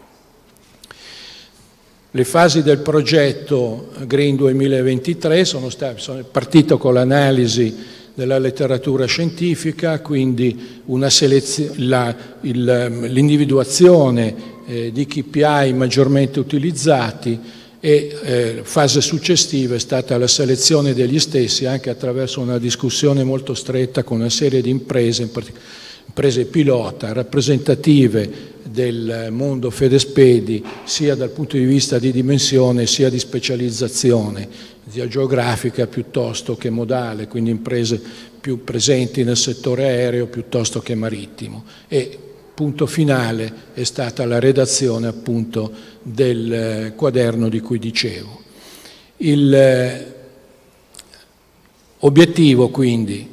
Speaker 5: Le fasi del progetto Green duemilaventitré sono, state, sono partito con l'analisi della letteratura scientifica, quindi l'individuazione eh, di K P I maggiormente utilizzati e eh, fase successiva è stata la selezione degli stessi anche attraverso una discussione molto stretta con una serie di imprese, imprese pilota, rappresentative del mondo Fedespedi sia dal punto di vista di dimensione sia di specializzazione, sia geografica piuttosto che modale, quindi imprese più presenti nel settore aereo piuttosto che marittimo. E punto finale è stata la redazione appunto del quaderno di cui dicevo. Il obiettivo quindi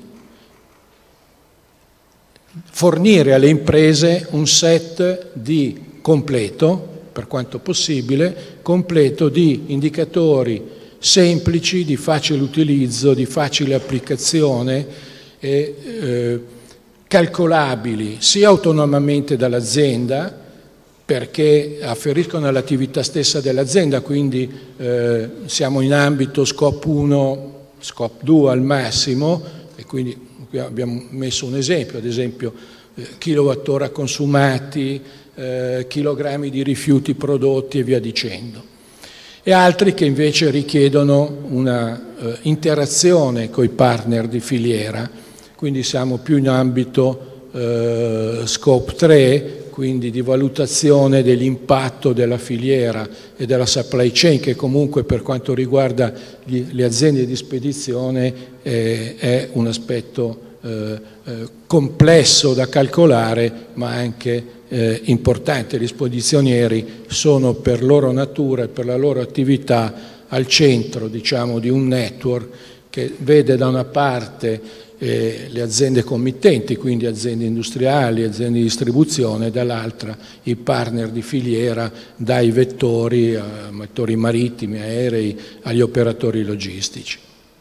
Speaker 5: fornire alle imprese un set di completo, per quanto possibile, completo di indicatori semplici, di facile utilizzo, di facile applicazione e eh, calcolabili sia autonomamente dall'azienda, perché afferiscono all'attività stessa dell'azienda, quindi eh, siamo in ambito scope uno, scope due al massimo, e quindi qui abbiamo messo un esempio, ad esempio eh, kilowattora consumati, eh, chilogrammi di rifiuti prodotti e via dicendo. E altri che invece richiedono una eh, interazione con i partner di filiera, quindi siamo più in ambito eh, scope tre, quindi di valutazione dell'impatto della filiera e della supply chain, che comunque per quanto riguarda gli, le aziende di spedizione eh, è un aspetto eh, eh, complesso da calcolare, ma anche eh, importante. Gli spedizionieri sono per loro natura e per la loro attività al centro, diciamo, di un network che vede da una parte Eh, le aziende committenti, quindi aziende industriali, aziende di distribuzione, dall'altra i partner di filiera, dai vettori, a vettori marittimi, aerei, agli operatori logistici.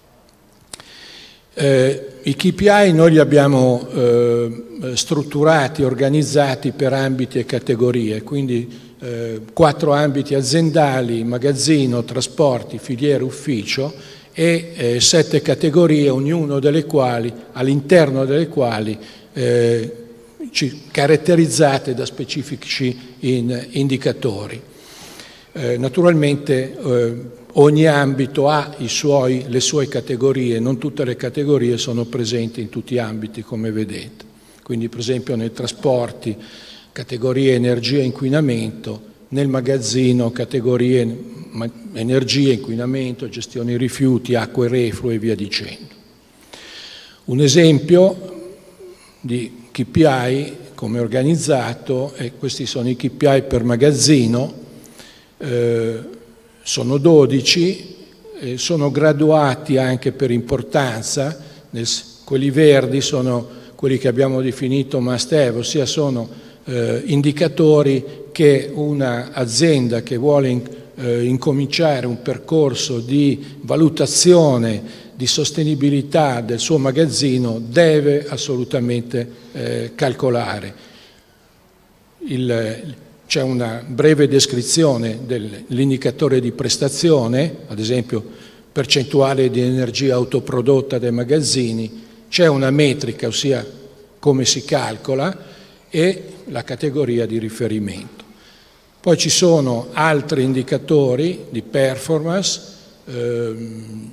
Speaker 5: Eh, I K P I noi li abbiamo eh, strutturati, organizzati per ambiti e categorie, quindi eh, quattro ambiti aziendali: magazzino, trasporti, filiere, ufficio, e eh, sette categorie, ognuno delle quali, all'interno delle quali eh, ci, caratterizzate da specifici in, indicatori. Eh, naturalmente eh, ogni ambito ha i suoi, le sue categorie, non tutte le categorie sono presenti in tutti gli ambiti, come vedete. Quindi per esempio nei trasporti categorie energia e inquinamento, nel magazzino categorie energia, inquinamento, gestione dei rifiuti, acque reflue e via dicendo. Un esempio di K P I come organizzato, e questi sono i K P I per magazzino, eh, sono dodici, eh, sono graduati anche per importanza, nel, quelli verdi sono quelli che abbiamo definito must have, ossia sono eh, indicatori che un'azienda che vuole in, eh, incominciare un percorso di valutazione di sostenibilità del suo magazzino deve assolutamente eh, calcolare. Il, c'è una breve descrizione dell'indicatore di prestazione, ad esempio percentuale di energia autoprodotta dai magazzini, c'è una metrica, ossia come si calcola, e la categoria di riferimento. Poi ci sono altri indicatori di performance, ehm,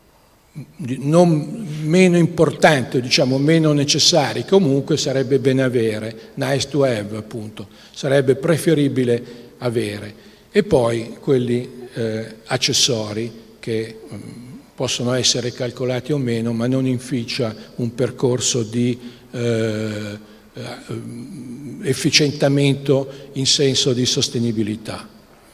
Speaker 5: non meno importanti, diciamo meno necessari, comunque sarebbe bene avere, nice to have appunto, sarebbe preferibile avere. E poi quelli eh, accessori che mh, possono essere calcolati o meno, ma non inficia un percorso di eh, efficientamento in senso di sostenibilità.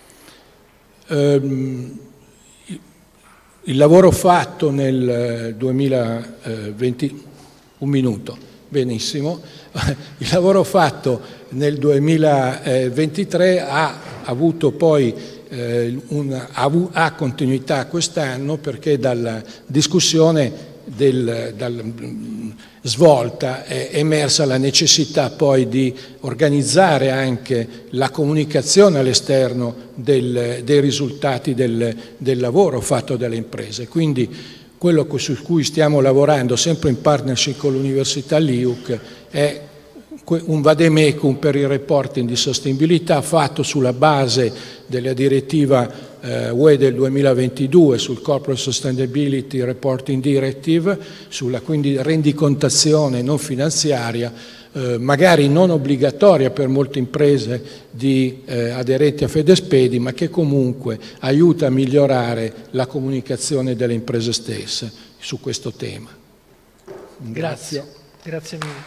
Speaker 5: Um, il lavoro fatto nel duemilaventi, un minuto, benissimo, il lavoro fatto nel duemilaventitré ha avuto poi eh, una, ha, ha continuità quest'anno, perché dalla discussione del, dal, svolta è emersa la necessità poi di organizzare anche la comunicazione all'esterno del, dei risultati del, del lavoro fatto dalle imprese. Quindi quello su cui stiamo lavorando, sempre in partnership con l'Università L I U C, è un vademecum per il reporting di sostenibilità fatto sulla base della direttiva eh, U E del duemilaventidue sul Corporate Sustainability Reporting Directive, sulla quindi rendicontazione non finanziaria, eh, magari non obbligatoria per molte imprese di eh, aderenti a Fedespedi, ma che comunque aiuta a migliorare la comunicazione delle imprese stesse su questo tema.
Speaker 1: Grazie, grazie mille.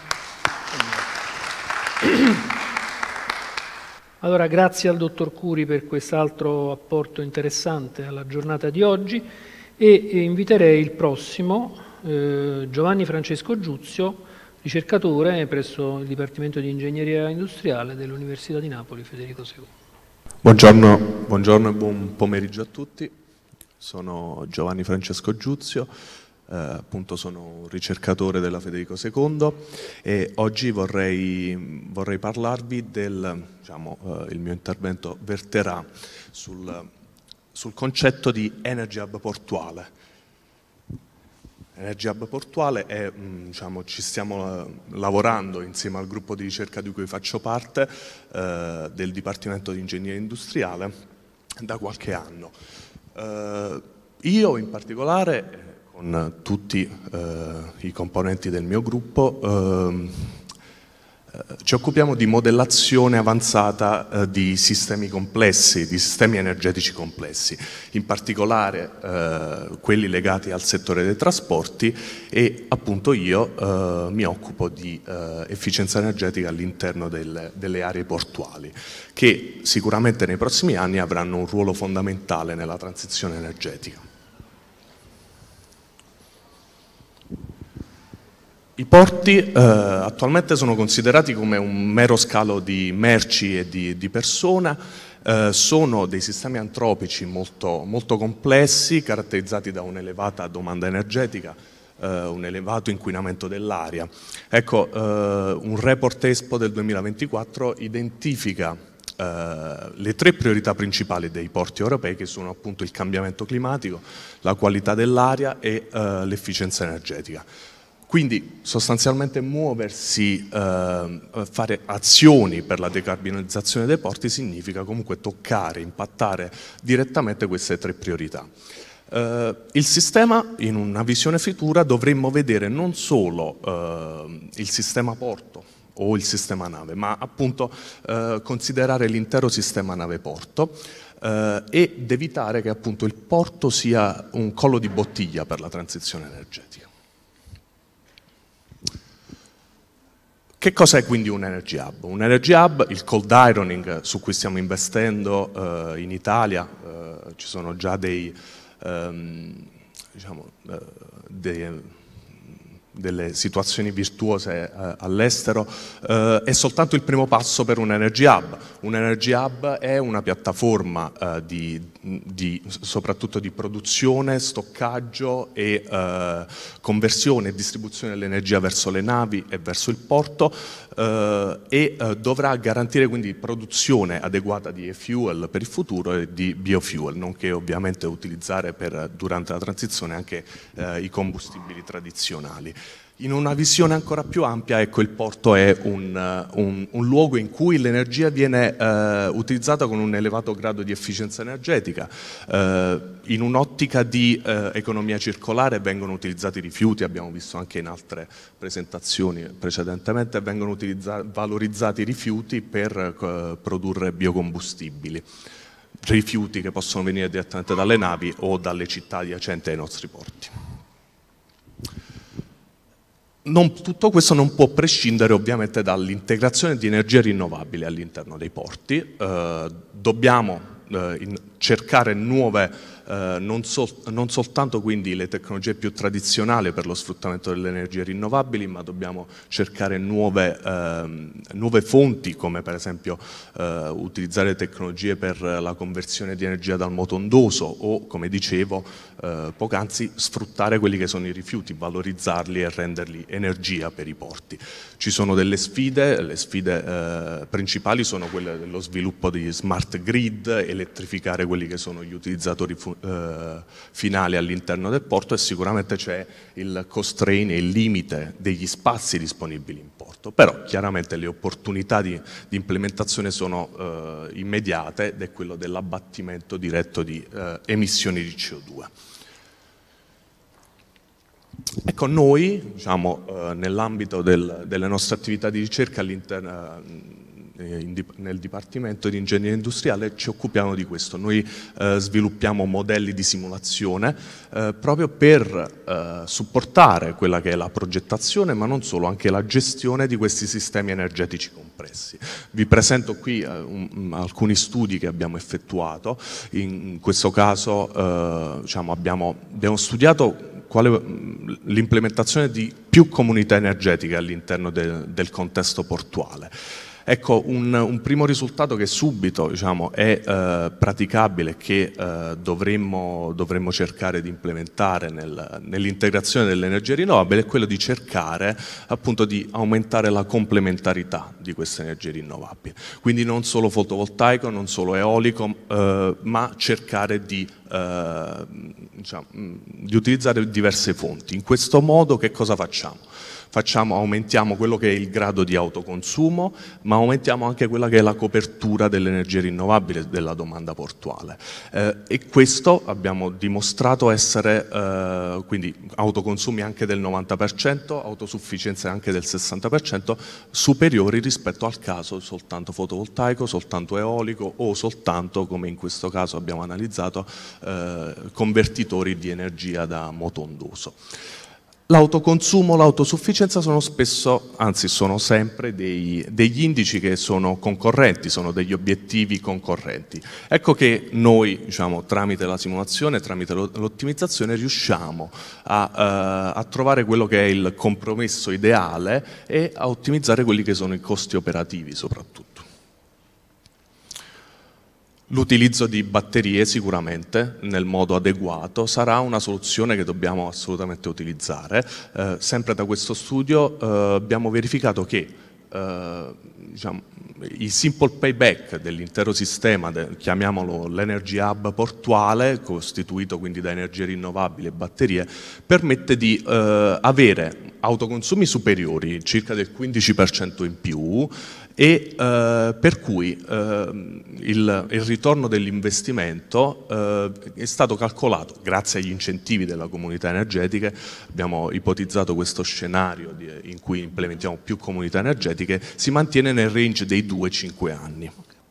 Speaker 1: Allora, grazie al dottor Curi per quest'altro apporto interessante alla giornata di oggi, e, e inviterei il prossimo, eh, Giovanni Francesco Giuzio, ricercatore presso il Dipartimento di Ingegneria Industriale dell'Università di Napoli Federico secondo.
Speaker 6: Buongiorno, buongiorno e buon pomeriggio a tutti. Sono Giovanni Francesco Giuzio, eh, appunto sono un ricercatore della Federico secondo e oggi vorrei, vorrei parlarvi del, diciamo, eh, il mio intervento verterà sul, sul concetto di Energy Hub portuale. Energy Hub portuale è, diciamo, ci stiamo lavorando insieme al gruppo di ricerca di cui faccio parte, eh, del Dipartimento di Ingegneria Industriale, da qualche anno. Eh, io in particolare, con tutti eh, i componenti del mio gruppo, eh, ci occupiamo di modellazione avanzata eh, di sistemi complessi, di sistemi energetici complessi, in particolare eh, quelli legati al settore dei trasporti e appunto io eh, mi occupo di eh, efficienza energetica all'interno del, delle aree portuali, che sicuramente nei prossimi anni avranno un ruolo fondamentale nella transizione energetica. I porti eh, attualmente sono considerati come un mero scalo di merci e di, di persone, eh, sono dei sistemi antropici molto, molto complessi, caratterizzati da un'elevata domanda energetica, eh, un elevato inquinamento dell'aria. Ecco, eh, un report Expo del duemilaventiquattro identifica eh, le tre priorità principali dei porti europei, che sono appunto il cambiamento climatico, la qualità dell'aria e eh, l'efficienza energetica. Quindi sostanzialmente muoversi, eh, fare azioni per la decarbonizzazione dei porti significa comunque toccare, impattare direttamente queste tre priorità. Eh, il sistema, in una visione futura, dovremmo vedere non solo eh, il sistema porto o il sistema nave, ma appunto eh, considerare l'intero sistema nave-porto eh, ed evitare che appunto il porto sia un collo di bottiglia per la transizione energetica. Che cos'è quindi un Energy Hub? Un Energy Hub, il cold ironing su cui stiamo investendo eh, in Italia, eh, ci sono già dei, ehm, diciamo, eh, dei, delle situazioni virtuose eh, all'estero, eh, è soltanto il primo passo per un Energy Hub. Un Energy Hub è una piattaforma eh, di, di, soprattutto di produzione, stoccaggio e eh, conversione e distribuzione dell'energia verso le navi e verso il porto eh, e eh, dovrà garantire quindi produzione adeguata di e-fuel per il futuro e di biofuel, nonché ovviamente utilizzare per, durante la transizione anche eh, i combustibili tradizionali. In una visione ancora più ampia, ecco, il porto è un, un, un luogo in cui l'energia viene eh, utilizzata con un elevato grado di efficienza energetica. Eh, in un'ottica di eh, economia circolare vengono utilizzati rifiuti, abbiamo visto anche in altre presentazioni precedentemente, vengono valorizzati rifiuti per eh, produrre biocombustibili. Rifiuti che possono venire direttamente dalle navi o dalle città adiacenti ai nostri porti. Non, tutto questo non può prescindere ovviamente dall'integrazione di energie rinnovabili all'interno dei porti. Eh, dobbiamo eh, in, cercare nuove, eh, non, sol, non soltanto quindi le tecnologie più tradizionali per lo sfruttamento delle energie rinnovabili, ma dobbiamo cercare nuove, eh, nuove fonti, come per esempio eh, utilizzare tecnologie per la conversione di energia dal moto ondoso o, come dicevo eh, poc'anzi, sfruttare quelli che sono i rifiuti, valorizzarli e renderli energia per i porti. Ci sono delle sfide, le sfide eh, principali sono quelle dello sviluppo di smart grid, elettrificare quelli che sono gli utilizzatori eh, finali all'interno del porto e sicuramente c'è il constraint e il limite degli spazi disponibili in porto, però chiaramente le opportunità di, di implementazione sono eh, immediate ed è quello dell'abbattimento diretto di eh, emissioni di C O due. Ecco, noi, diciamo, eh, nell'ambito del, delle nostre attività di ricerca all'interno eh, nel Dipartimento di Ingegneria Industriale ci occupiamo di questo. Noi eh, sviluppiamo modelli di simulazione eh, proprio per eh, supportare quella che è la progettazione, ma non solo, anche la gestione di questi sistemi energetici compressi. Vi presento qui eh, un, alcuni studi che abbiamo effettuato. In questo caso eh, diciamo, abbiamo, abbiamo studiato l'implementazione di più comunità energetiche all'interno de, del contesto portuale. Ecco, un, un primo risultato che subito diciamo, è eh, praticabile, che eh, dovremmo, dovremmo cercare di implementare nel, nell'integrazione delle energie rinnovabili, è quello di cercare appunto di aumentare la complementarità di queste energie rinnovabili. Quindi non solo fotovoltaico, non solo eolico, eh, ma cercare di, eh, diciamo, di utilizzare diverse fonti. In questo modo che cosa facciamo? Facciamo, aumentiamo quello che è il grado di autoconsumo, ma aumentiamo anche quella che è la copertura delle energie rinnovabili della domanda portuale. Eh, e questo abbiamo dimostrato essere, eh, quindi autoconsumi anche del novanta per cento, autosufficienze anche del sessanta per cento, superiori rispetto al caso soltanto fotovoltaico, soltanto eolico o soltanto, come in questo caso abbiamo analizzato, eh, convertitori di energia da moto ondoso. L'autoconsumo, l'autosufficienza sono spesso, anzi sono sempre dei, degli indici che sono concorrenti, sono degli obiettivi concorrenti. Ecco che noi, diciamo, tramite la simulazione, tramite l'ottimizzazione, riusciamo a, uh, a trovare quello che è il compromesso ideale e a ottimizzare quelli che sono i costi operativi soprattutto. L'utilizzo di batterie sicuramente nel modo adeguato sarà una soluzione che dobbiamo assolutamente utilizzare. Eh, sempre da questo studio eh, abbiamo verificato che eh, diciamo, il simple payback dell'intero sistema, de, chiamiamolo l'Energy Hub portuale, costituito quindi da energie rinnovabili e batterie, permette di eh, avere autoconsumi superiori, circa del quindici per cento in più, e eh, per cui eh, il, il ritorno dell'investimento eh, è stato calcolato grazie agli incentivi della comunità energetiche. Abbiamo ipotizzato questo scenario di, in cui implementiamo più comunità energetiche, si mantiene nel range dei due cinque anni.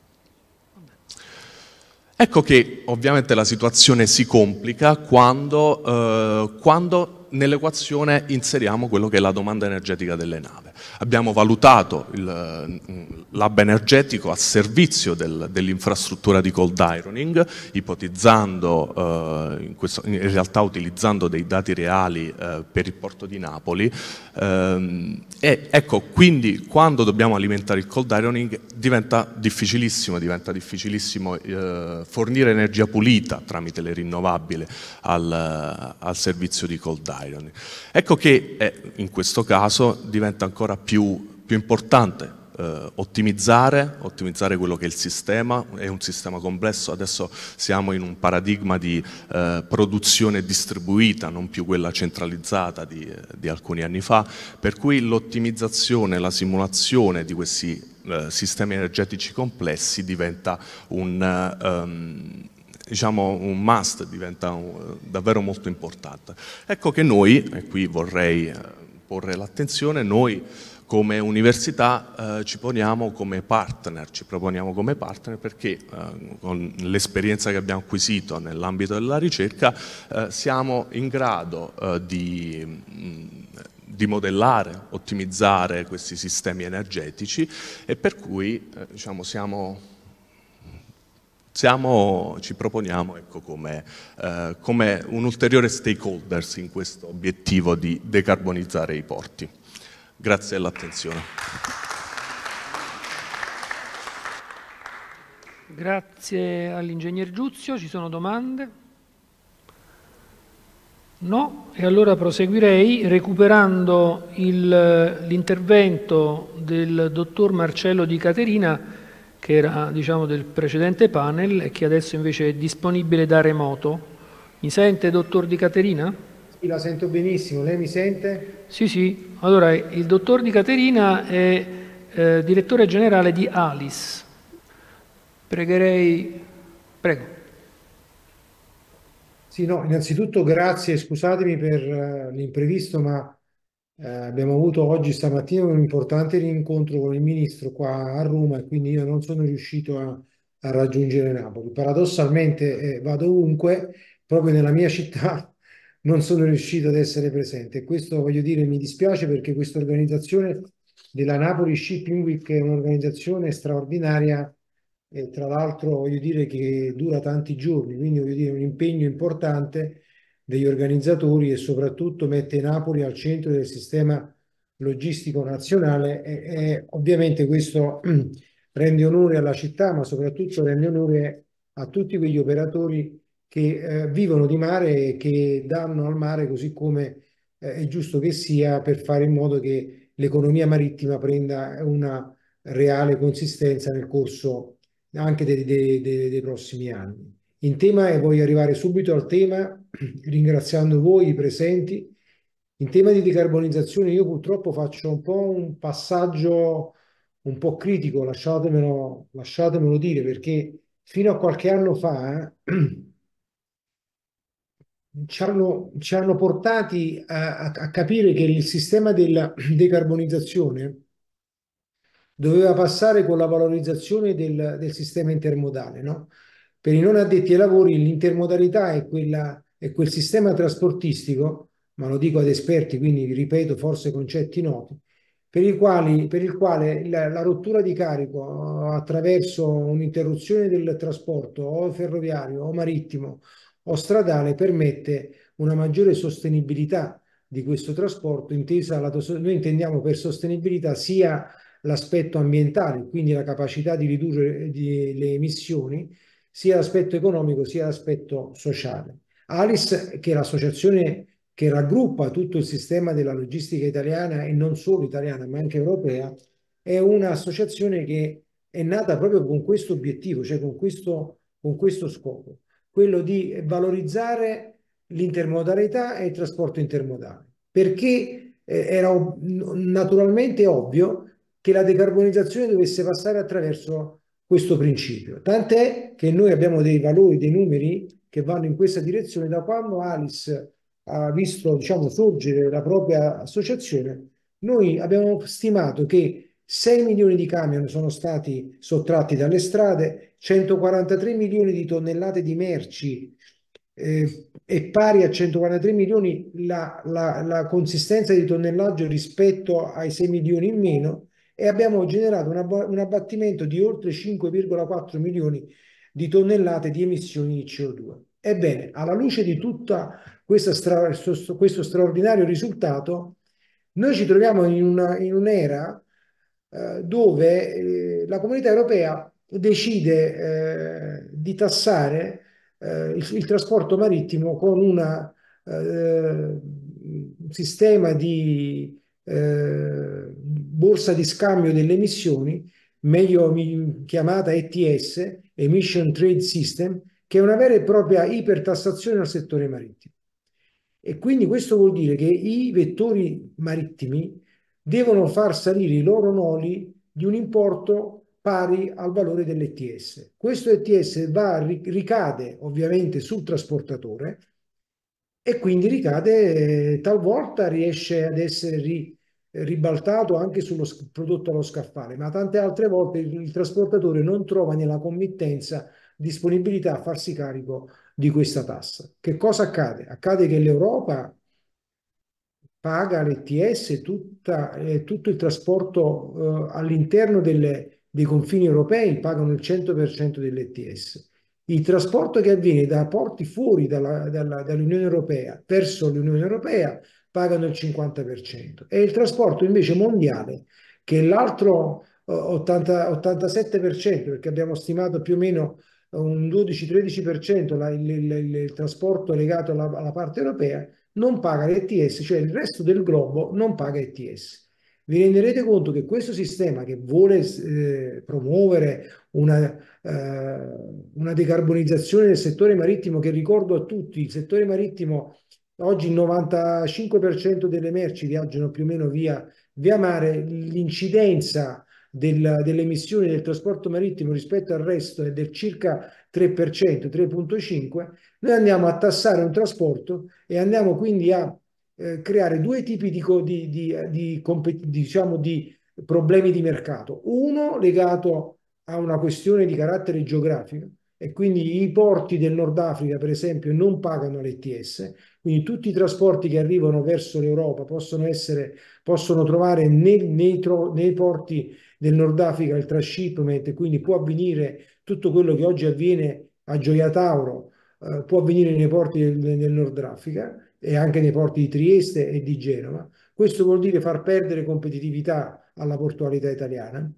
Speaker 6: Ecco che ovviamente la situazione si complica quando, eh, quando nell'equazione inseriamo quello che è la domanda energetica delle navi. Abbiamo valutato l'hub energetico a servizio del, dell'infrastruttura di cold ironing, ipotizzando, eh, in, questo, in realtà utilizzando dei dati reali eh, per il porto di Napoli. Eh, e ecco, quindi quando dobbiamo alimentare il cold ironing diventa difficilissimo, diventa difficilissimo eh, fornire energia pulita tramite le rinnovabili al, al servizio di cold ironing. Ecco che eh, in questo caso diventa ancora più, più importante eh, ottimizzare, ottimizzare quello che è il sistema, è un sistema complesso, adesso siamo in un paradigma di eh, produzione distribuita, non più quella centralizzata di, di alcuni anni fa, per cui l'ottimizzazione, la simulazione di questi eh, sistemi energetici complessi diventa un... Um, diciamo un must, diventa un, davvero molto importante. Ecco che noi, e qui vorrei eh, porre l'attenzione, noi come università eh, ci poniamo come partner, ci proponiamo come partner perché eh, con l'esperienza che abbiamo acquisito nell'ambito della ricerca eh, siamo in grado eh, di... Mh, di modellare, ottimizzare questi sistemi energetici e per cui eh, diciamo, siamo... Siamo, ci proponiamo ecco, come, eh, come un ulteriore stakeholders in questo obiettivo di decarbonizzare i porti. Grazie dell'attenzione.
Speaker 1: Grazie all'ingegner Giuzio. Ci sono domande? No? E allora proseguirei recuperando l'intervento del dottor Marcello Di Caterina, che era diciamo, del precedente panel e che adesso invece è disponibile da remoto. Mi sente, dottor Di Caterina?
Speaker 7: Sì, la sento benissimo. Lei mi sente?
Speaker 1: Sì, sì. Allora, il dottor Di Caterina è eh, direttore generale di ALIS. Pregherei... Prego.
Speaker 7: Sì, no, innanzitutto grazie, scusatemi per uh, l'imprevisto, ma Eh, abbiamo avuto oggi stamattina un importante rincontro con il ministro qua a Roma e quindi io non sono riuscito a, a raggiungere Napoli. Paradossalmente eh, vado ovunque, proprio nella mia città non sono riuscito ad essere presente. E questo voglio dire mi dispiace perché questa organizzazione della Napoli Shipping Week è un'organizzazione straordinaria e tra l'altro voglio dire che dura tanti giorni, quindi voglio dire un impegno importante degli organizzatori e soprattutto mette Napoli al centro del sistema logistico nazionale e, e ovviamente questo rende onore alla città, ma soprattutto rende onore a tutti quegli operatori che eh, vivono di mare e che danno al mare così come eh, è giusto che sia per fare in modo che l'economia marittima prenda una reale consistenza nel corso anche dei, dei, dei, dei prossimi anni. In tema, e voglio arrivare subito al tema, ringraziando voi, i presenti, in tema di decarbonizzazione io purtroppo faccio un po' un passaggio un po' critico, lasciatemelo, lasciatemelo dire, perché fino a qualche anno fa eh, ci hanno, ci hanno portati a, a- a capire che il sistema della decarbonizzazione doveva passare con la valorizzazione del, del sistema intermodale, no? Per i non addetti ai lavori l'intermodalità è quella, è quel sistema trasportistico, ma lo dico ad esperti, quindi ripeto forse concetti noti, per i quali, per il quale la, la rottura di carico attraverso un'interruzione del trasporto o ferroviario o marittimo o stradale permette una maggiore sostenibilità di questo trasporto, intesa la, noi intendiamo per sostenibilità sia l'aspetto ambientale, quindi la capacità di ridurre di, le emissioni, sia l'aspetto economico sia l'aspetto sociale. ALIS, che è l'associazione che raggruppa tutto il sistema della logistica italiana e non solo italiana ma anche europea, è un'associazione che è nata proprio con questo obiettivo, cioè con questo, con questo scopo, quello di valorizzare l'intermodalità e il trasporto intermodale, perché eh, era naturalmente ovvio che la decarbonizzazione dovesse passare attraverso questo principio. Tant'è che noi abbiamo dei valori, dei numeri che vanno in questa direzione da quando ALIS ha visto, diciamo, sorgere la propria associazione. Noi abbiamo stimato che sei milioni di camion sono stati sottratti dalle strade, centoquarantatré milioni di tonnellate di merci eh, è pari a centoquarantatré milioni la, la, la consistenza di tonnellaggio rispetto ai sei milioni in meno, e abbiamo generato un, ab un abbattimento di oltre cinque virgola quattro milioni di tonnellate di emissioni di C O due. Ebbene, alla luce di tutto questo straordinario risultato, noi ci troviamo in una, in un'era eh, dove eh, la Comunità Europea decide eh, di tassare eh, il, il trasporto marittimo con una, eh, un sistema di eh, borsa di scambio delle emissioni, meglio chiamata E T S, Emission Trade System, che è una vera e propria ipertassazione al settore marittimo. E quindi questo vuol dire che i vettori marittimi devono far salire i loro noli di un importo pari al valore dell'E T S. Questo E T S va, ricade ovviamente sul trasportatore e quindi ricade, eh, talvolta riesce ad essere ri, ribaltato anche sullo prodotto allo scaffale, ma tante altre volte il, il trasportatore non trova nella committenza disponibilità a farsi carico di questa tassa. Che cosa accade? Accade che l'Europa paga l'E T S tutta, eh, tutto il trasporto eh, all'interno dei confini europei, pagano il cento per cento dell'E T S. Il trasporto che avviene da porti fuori dalla, dalla, dall'Unione Europea verso l'Unione Europea pagano il cinquanta per cento, e il trasporto invece mondiale, che è l'altro eh, ottantasette per cento, perché abbiamo stimato più o meno un dodici tredici per cento la, il, il, il, il trasporto legato alla, alla parte europea, non paga l'E T S, cioè il resto del globo non paga E T S. Vi renderete conto che questo sistema, che vuole eh, promuovere una, eh, una decarbonizzazione del settore marittimo, che ricordo a tutti, il settore marittimo oggi il novantacinque per cento delle merci viaggiano più o meno via, via mare, l'incidenza del, delle emissioni del trasporto marittimo rispetto al resto è del circa tre per cento, tre virgola cinque, noi andiamo a tassare un trasporto e andiamo quindi a eh, creare due tipi di, di, di, di, diciamo, di problemi di mercato. Uno legato a una questione di carattere geografico, e quindi i porti del Nord Africa, per esempio, non pagano l'E T S, quindi tutti i trasporti che arrivano verso l'Europa possono, essere, possono trovare nei, nei, nei porti del Nord Africa il transshipment, quindi può avvenire tutto quello che oggi avviene a Gioia Tauro, eh, può avvenire nei porti del, del Nord Africa e anche nei porti di Trieste e di Genova. Questo vuol dire far perdere competitività alla portualità italiana,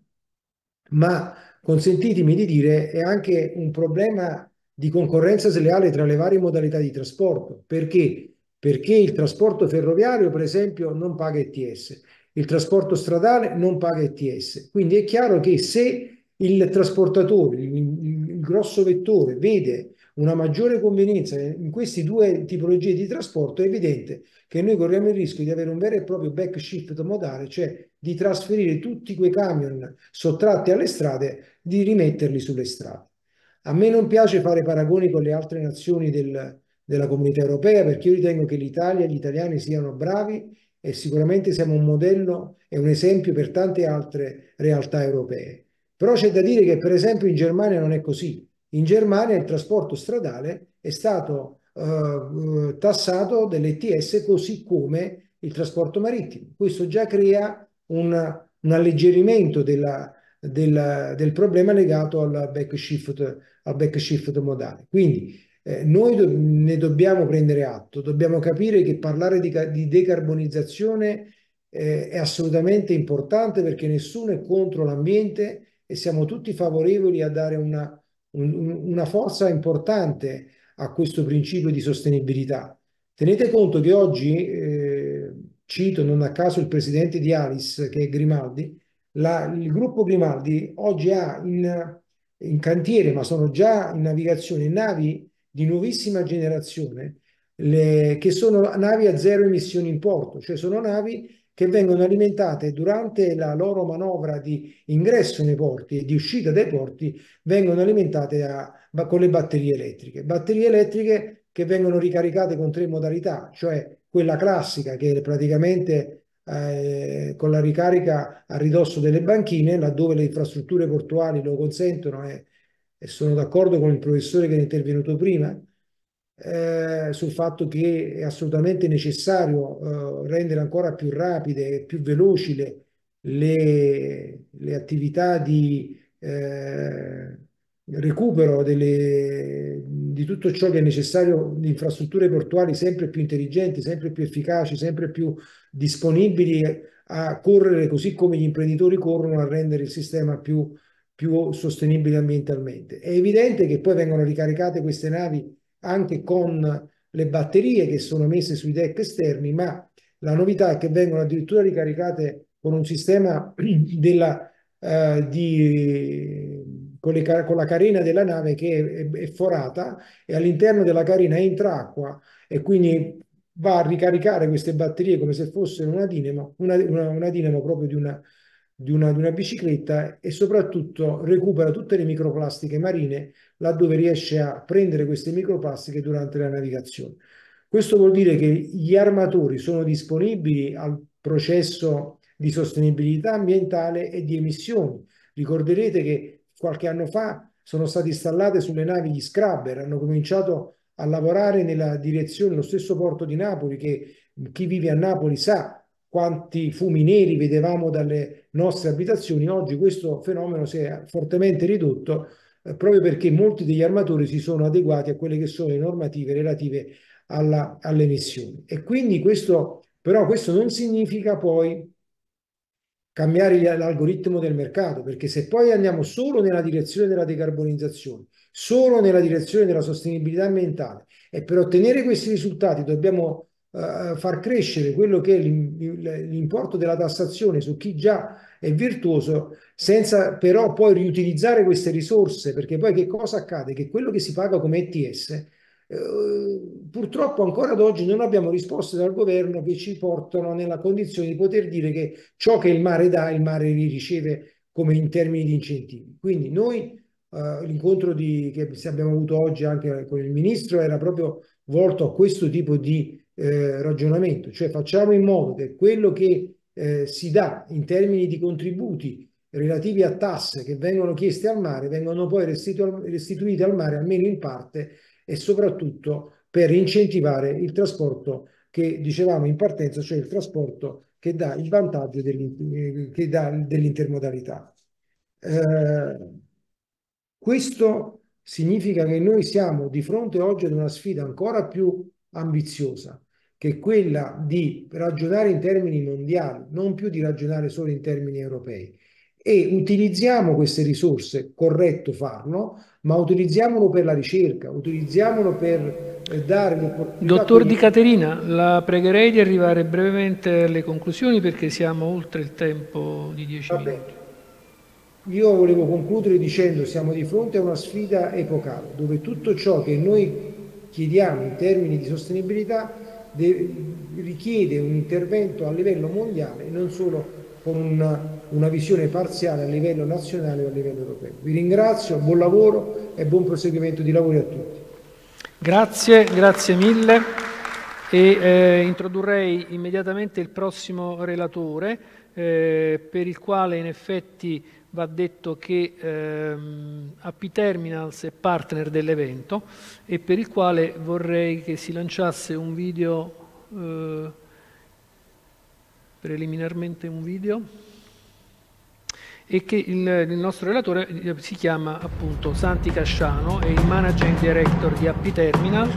Speaker 7: ma consentitemi di dire è anche un problema di concorrenza sleale tra le varie modalità di trasporto. Perché? Perché il trasporto ferroviario, per esempio, non paga E T S, il trasporto stradale non paga E T S. Quindi è chiaro che se il trasportatore, il, il grosso vettore, vede una maggiore convenienza in queste due tipologie di trasporto, è evidente che noi corriamo il rischio di avere un vero e proprio backshift modale, cioè di trasferire tutti quei camion sottratti alle strade, di rimetterli sulle strade. A me non piace fare paragoni con le altre nazioni del, della comunità europea, perché io ritengo che l'Italia e gli italiani siano bravi e sicuramente siamo un modello e un esempio per tante altre realtà europee. Però c'è da dire che per esempio in Germania non è così. In Germania il trasporto stradale è stato eh, tassato dell'E T S così come il trasporto marittimo. Questo già crea un, un alleggerimento della, del, del problema legato al backshift, al backshift modale. Quindi eh, noi do, ne dobbiamo prendere atto, dobbiamo capire che parlare di, di decarbonizzazione eh, è assolutamente importante, perché nessuno è contro l'ambiente e siamo tutti favorevoli a dare una, un, una forza importante a questo principio di sostenibilità. Tenete conto che oggi, eh, cito non a caso il presidente di Alice, che è Grimaldi, la, il gruppo Grimaldi oggi ha in, in cantiere, ma sono già in navigazione, navi di nuovissima generazione, le, che sono navi a zero emissioni in porto, cioè sono navi che vengono alimentate durante la loro manovra di ingresso nei porti e di uscita dai porti, vengono alimentate a, con le batterie elettriche. Batterie elettriche che vengono ricaricate con tre modalità, cioè quella classica, che è praticamente eh, con la ricarica a ridosso delle banchine, laddove le infrastrutture portuali lo consentono, e, e sono d'accordo con il professore che è intervenuto prima, Eh, sul fatto che è assolutamente necessario eh, rendere ancora più rapide e più veloci le, le, le attività di eh, recupero delle, di tutto ciò che è necessario, di infrastrutture portuali sempre più intelligenti, sempre più efficaci, sempre più disponibili a correre, così come gli imprenditori corrono a rendere il sistema più, più sostenibile ambientalmente. È evidente che poi vengono ricaricate queste navi anche con le batterie che sono messe sui deck esterni, ma la novità è che vengono addirittura ricaricate con un sistema della, eh, di, con, le, con la carena della nave che è, è forata, e all'interno della carena entra acqua, e quindi va a ricaricare queste batterie come se fossero una dinamo, una, una, una dinamo proprio di una, di una, di una bicicletta, e soprattutto recupera tutte le microplastiche marine laddove riesce a prendere queste microplastiche durante la navigazione. Questo vuol dire che gli armatori sono disponibili al processo di sostenibilità ambientale e di emissioni. Ricorderete che qualche anno fa sono state installate sulle navi gli scrubber, hanno cominciato a lavorare nella direzione, lo stesso porto di Napoli, che chi vive a Napoli sa quanti fumi neri vedevamo dalle nostre abitazioni. Oggi questo fenomeno si è fortemente ridotto, eh, proprio perché molti degli armatori si sono adeguati a quelle che sono le normative relative alla, alle emissioni. E quindi questo, però questo non significa poi cambiare l'algoritmo del mercato, perché se poi andiamo solo nella direzione della decarbonizzazione, solo nella direzione della sostenibilità ambientale, e per ottenere questi risultati dobbiamo uh, far crescere quello che è l'importo della tassazione su chi già è virtuoso, senza però poi riutilizzare queste risorse, perché poi che cosa accade? Che quello che si paga come E T S, Uh, purtroppo ancora ad oggi non abbiamo risposte dal governo che ci portano nella condizione di poter dire che ciò che il mare dà, il mare riceve come in termini di incentivi. Quindi noi, uh, l'incontro che abbiamo avuto oggi anche con il ministro era proprio volto a questo tipo di eh, ragionamento, cioè facciamo in modo che quello che eh, si dà in termini di contributi relativi a tasse che vengono chieste al mare vengano poi restitu- restituite al mare almeno in parte, e soprattutto per incentivare il trasporto che dicevamo in partenza, cioè il trasporto che dà il vantaggio dell'intermodalità. Eh, questo significa che noi siamo di fronte oggi ad una sfida ancora più ambiziosa, che è quella di ragionare in termini mondiali, non più di ragionare solo in termini europei. E utilizziamo queste risorse, corretto farlo, ma utilizziamolo per la ricerca, utilizziamolo per eh, dare l'opportunità.
Speaker 1: Dottor Di Caterina, la pregherei di arrivare brevemente alle conclusioni perché siamo oltre il tempo di dieci
Speaker 7: Vabbè.
Speaker 1: minuti.
Speaker 7: Io volevo concludere dicendo che siamo di fronte a una sfida epocale, dove tutto ciò che noi chiediamo in termini di sostenibilità deve, richiede un intervento a livello mondiale e non solo con una, una visione parziale a livello nazionale o a livello europeo. Vi ringrazio, buon lavoro e buon proseguimento di lavori a tutti.
Speaker 1: Grazie, grazie mille. E eh, introdurrei immediatamente il prossimo relatore, eh, per il quale in effetti va detto che ehm, A P Terminals è partner dell'evento e per il quale vorrei che si lanciasse un video, eh, preliminarmente un video, e che il, il nostro relatore si chiama appunto Santi Casciano, è il Managing Director di A P Terminal.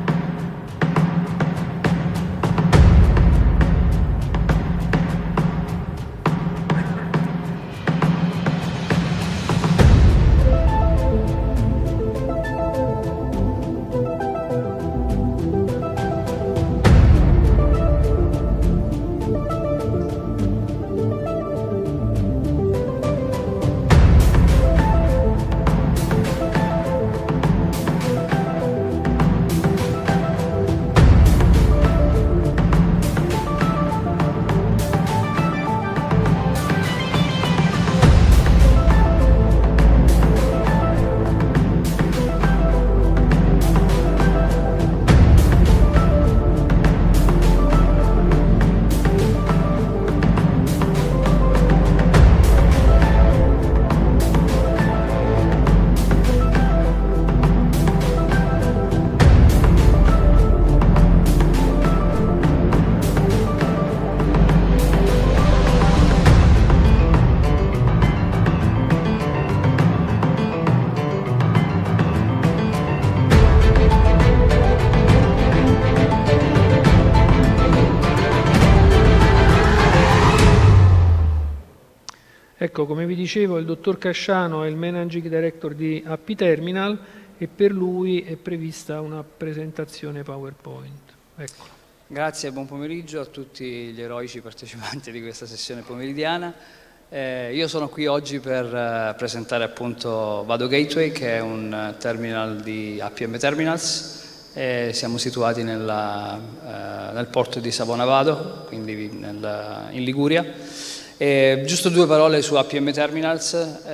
Speaker 1: Ecco, come vi dicevo, il dottor Casciano è il Managing Director di A P Terminal e per lui è prevista una presentazione PowerPoint. Eccolo.
Speaker 8: Grazie e buon pomeriggio a tutti gli eroici partecipanti di questa sessione pomeridiana. Eh, io sono qui oggi per uh, presentare appunto Vado Gateway, che è un uh, terminal di A P M Terminals. Eh, siamo situati nella, uh, nel porto di Savona Vado, quindi nel, in Liguria. Eh, giusto due parole su A P M Terminals.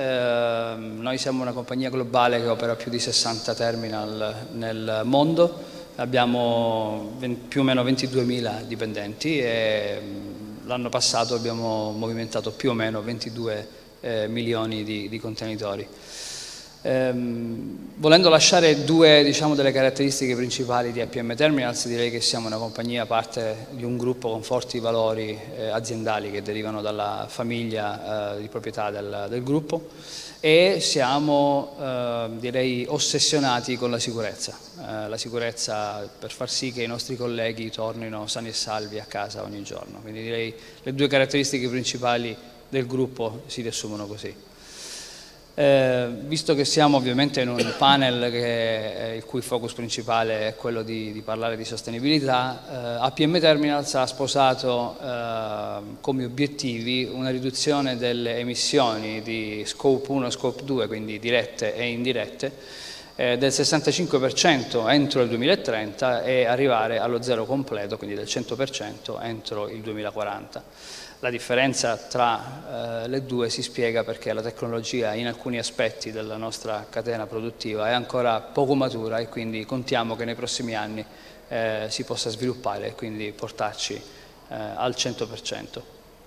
Speaker 8: Eh, noi siamo una compagnia globale che opera più di sessanta terminal nel mondo, abbiamo più o meno ventiduemila dipendenti e l'anno passato abbiamo movimentato più o meno ventidue eh, milioni di, di contenitori. Ehm, volendo lasciare due diciamo, delle caratteristiche principali di A P M Terminals, direi che siamo una compagnia parte di un gruppo con forti valori eh, aziendali che derivano dalla famiglia eh, di proprietà del, del gruppo e siamo eh, direi ossessionati con la sicurezza, eh, la sicurezza per far sì che i nostri colleghi tornino sani e salvi a casa ogni giorno. Quindi direi le due caratteristiche principali del gruppo si riassumono così. Eh, visto che siamo ovviamente in un panel che è, il cui focus principale è quello di, di parlare di sostenibilità, eh, A P M Terminals ha sposato eh, come obiettivi una riduzione delle emissioni di scope uno e scope due, quindi dirette e indirette, eh, del sessantacinque per cento entro il duemilatrenta e arrivare allo zero completo, quindi del cento per cento entro il duemilaquaranta. La differenza tra eh, le due si spiega perché la tecnologia in alcuni aspetti della nostra catena produttiva è ancora poco matura e quindi contiamo che nei prossimi anni eh, si possa sviluppare e quindi portarci eh, al cento per cento.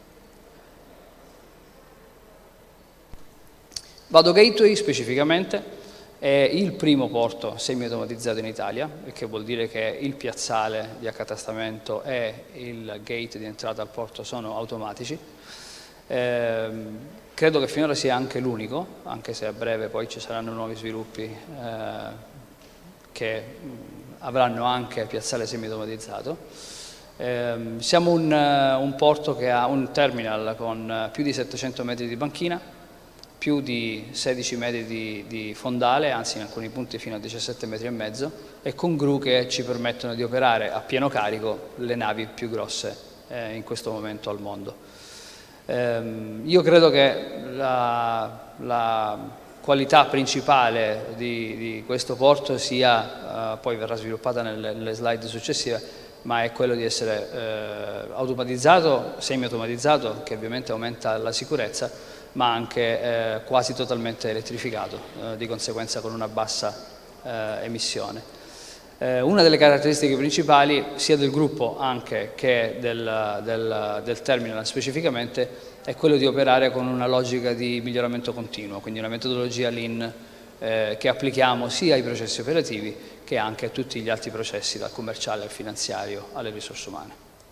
Speaker 8: Vado Gateway specificamente è il primo porto semi-automatizzato in Italia, il che vuol dire che il piazzale di accatastamento e il gate di entrata al porto sono automatici. Eh, credo che finora sia anche l'unico, anche se a breve poi ci saranno nuovi sviluppi eh, che avranno anche piazzale semi-automatizzato. Eh, siamo un, un porto che ha un terminal con più di settecento metri di banchina, più di sedici metri di, di fondale, anzi in alcuni punti fino a diciassette metri e mezzo, e con gru che ci permettono di operare a pieno carico le navi più grosse eh, in questo momento al mondo. Eh, io credo che la, la qualità principale di, di questo porto sia, eh, poi verrà sviluppata nelle, nelle slide successive, ma è quello di essere eh, automatizzato, semi-automatizzato, che ovviamente aumenta la sicurezza, ma anche eh, quasi totalmente elettrificato, eh, di conseguenza con una bassa eh, emissione. Eh, una delle caratteristiche principali, sia del gruppo anche che del, del, del terminal specificamente, è quello di operare con una logica di miglioramento continuo, quindi una metodologia Lean eh, che applichiamo sia ai processi operativi che anche a tutti gli altri processi, dal commerciale al finanziario alle risorse umane.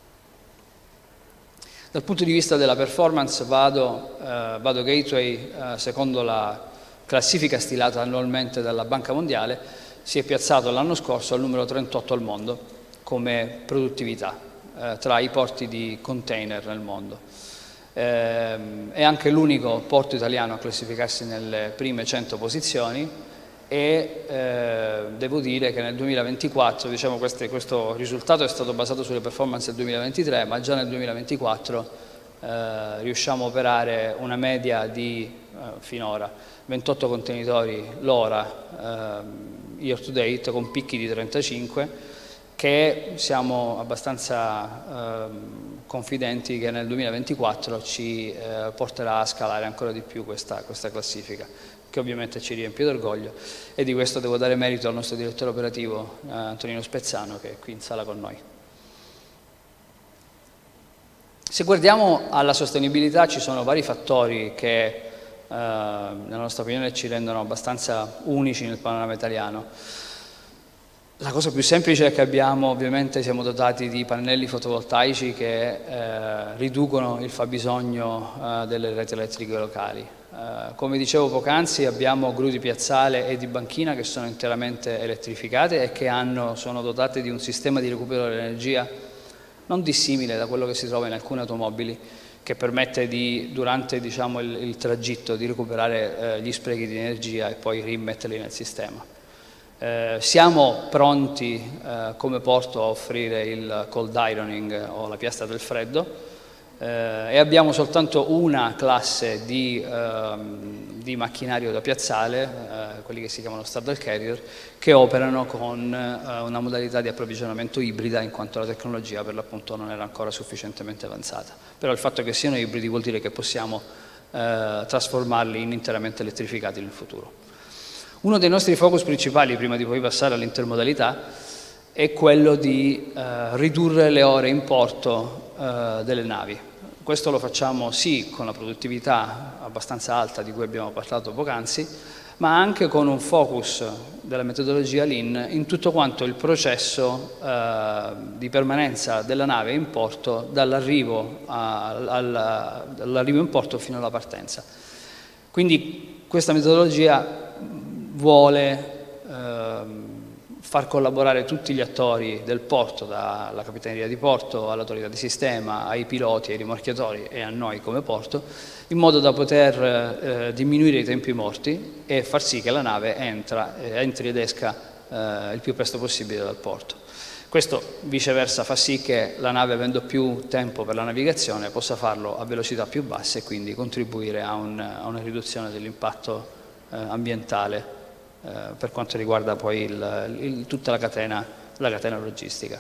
Speaker 8: Dal punto di vista della performance, Vado, eh, Vado Gateway, eh, secondo la classifica stilata annualmente dalla Banca Mondiale, si è piazzato l'anno scorso al numero trentotto al mondo come produttività eh, tra i porti di container nel mondo. Eh, è anche l'unico porto italiano a classificarsi nelle prime cento posizioni, e eh, devo dire che nel duemilaventiquattro, diciamo queste, questo risultato è stato basato sulle performance del duemilaventitré, ma già nel duemilaventiquattro eh, riusciamo a operare una media di eh, finora ventotto contenitori l'ora eh, year to date, con picchi di trentacinque, che siamo abbastanza eh, confidenti che nel duemilaventiquattro ci eh, porterà a scalare ancora di più questa, questa classifica, che ovviamente ci riempie d'orgoglio, e di questo devo dare merito al nostro direttore operativo eh, Antonino Spezzano, che è qui in sala con noi. Se guardiamo alla sostenibilità, ci sono vari fattori che eh, nella nostra opinione ci rendono abbastanza unici nel panorama italiano. La cosa più semplice è che abbiamo, ovviamente siamo dotati di pannelli fotovoltaici che eh, riducono il fabbisogno eh, delle reti elettriche locali. Uh, come dicevo poc'anzi, abbiamo gru di piazzale e di banchina che sono interamente elettrificate e che hanno, sono dotate di un sistema di recupero dell'energia non dissimile da quello che si trova in alcune automobili, che permette di, durante diciamo, il, il tragitto di recuperare eh, gli sprechi di energia e poi rimetterli nel sistema. Eh, siamo pronti eh, come porto a offrire il cold ironing o la piastra del freddo, Eh, e abbiamo soltanto una classe di, ehm, di macchinario da piazzale, eh, quelli che si chiamano straddle carrier, che operano con eh, una modalità di approvvigionamento ibrida, in quanto la tecnologia per l'appunto non era ancora sufficientemente avanzata. Però il fatto che siano ibridi vuol dire che possiamo eh, trasformarli in interamente elettrificati nel futuro. Uno dei nostri focus principali, prima di poi passare all'intermodalità, è quello di eh, ridurre le ore in porto eh, delle navi. Questo lo facciamo sì con la produttività abbastanza alta di cui abbiamo parlato poc'anzi, ma anche con un focus della metodologia Lean in tutto quanto il processo eh, di permanenza della nave in porto dall'arrivo in porto fino alla partenza. Quindi questa metodologia vuole eh, far collaborare tutti gli attori del porto, dalla capitaneria di porto all'autorità di sistema, ai piloti, ai rimorchiatori e a noi come porto, in modo da poter eh, diminuire i tempi morti e far sì che la nave entra, eh, entri ed esca eh, il più presto possibile dal porto. Questo viceversa fa sì che la nave, avendo più tempo per la navigazione, possa farlo a velocità più basse e quindi contribuire a, un, a una riduzione dell'impatto eh, ambientale Eh, per quanto riguarda poi il, il, tutta la catena, la catena logistica.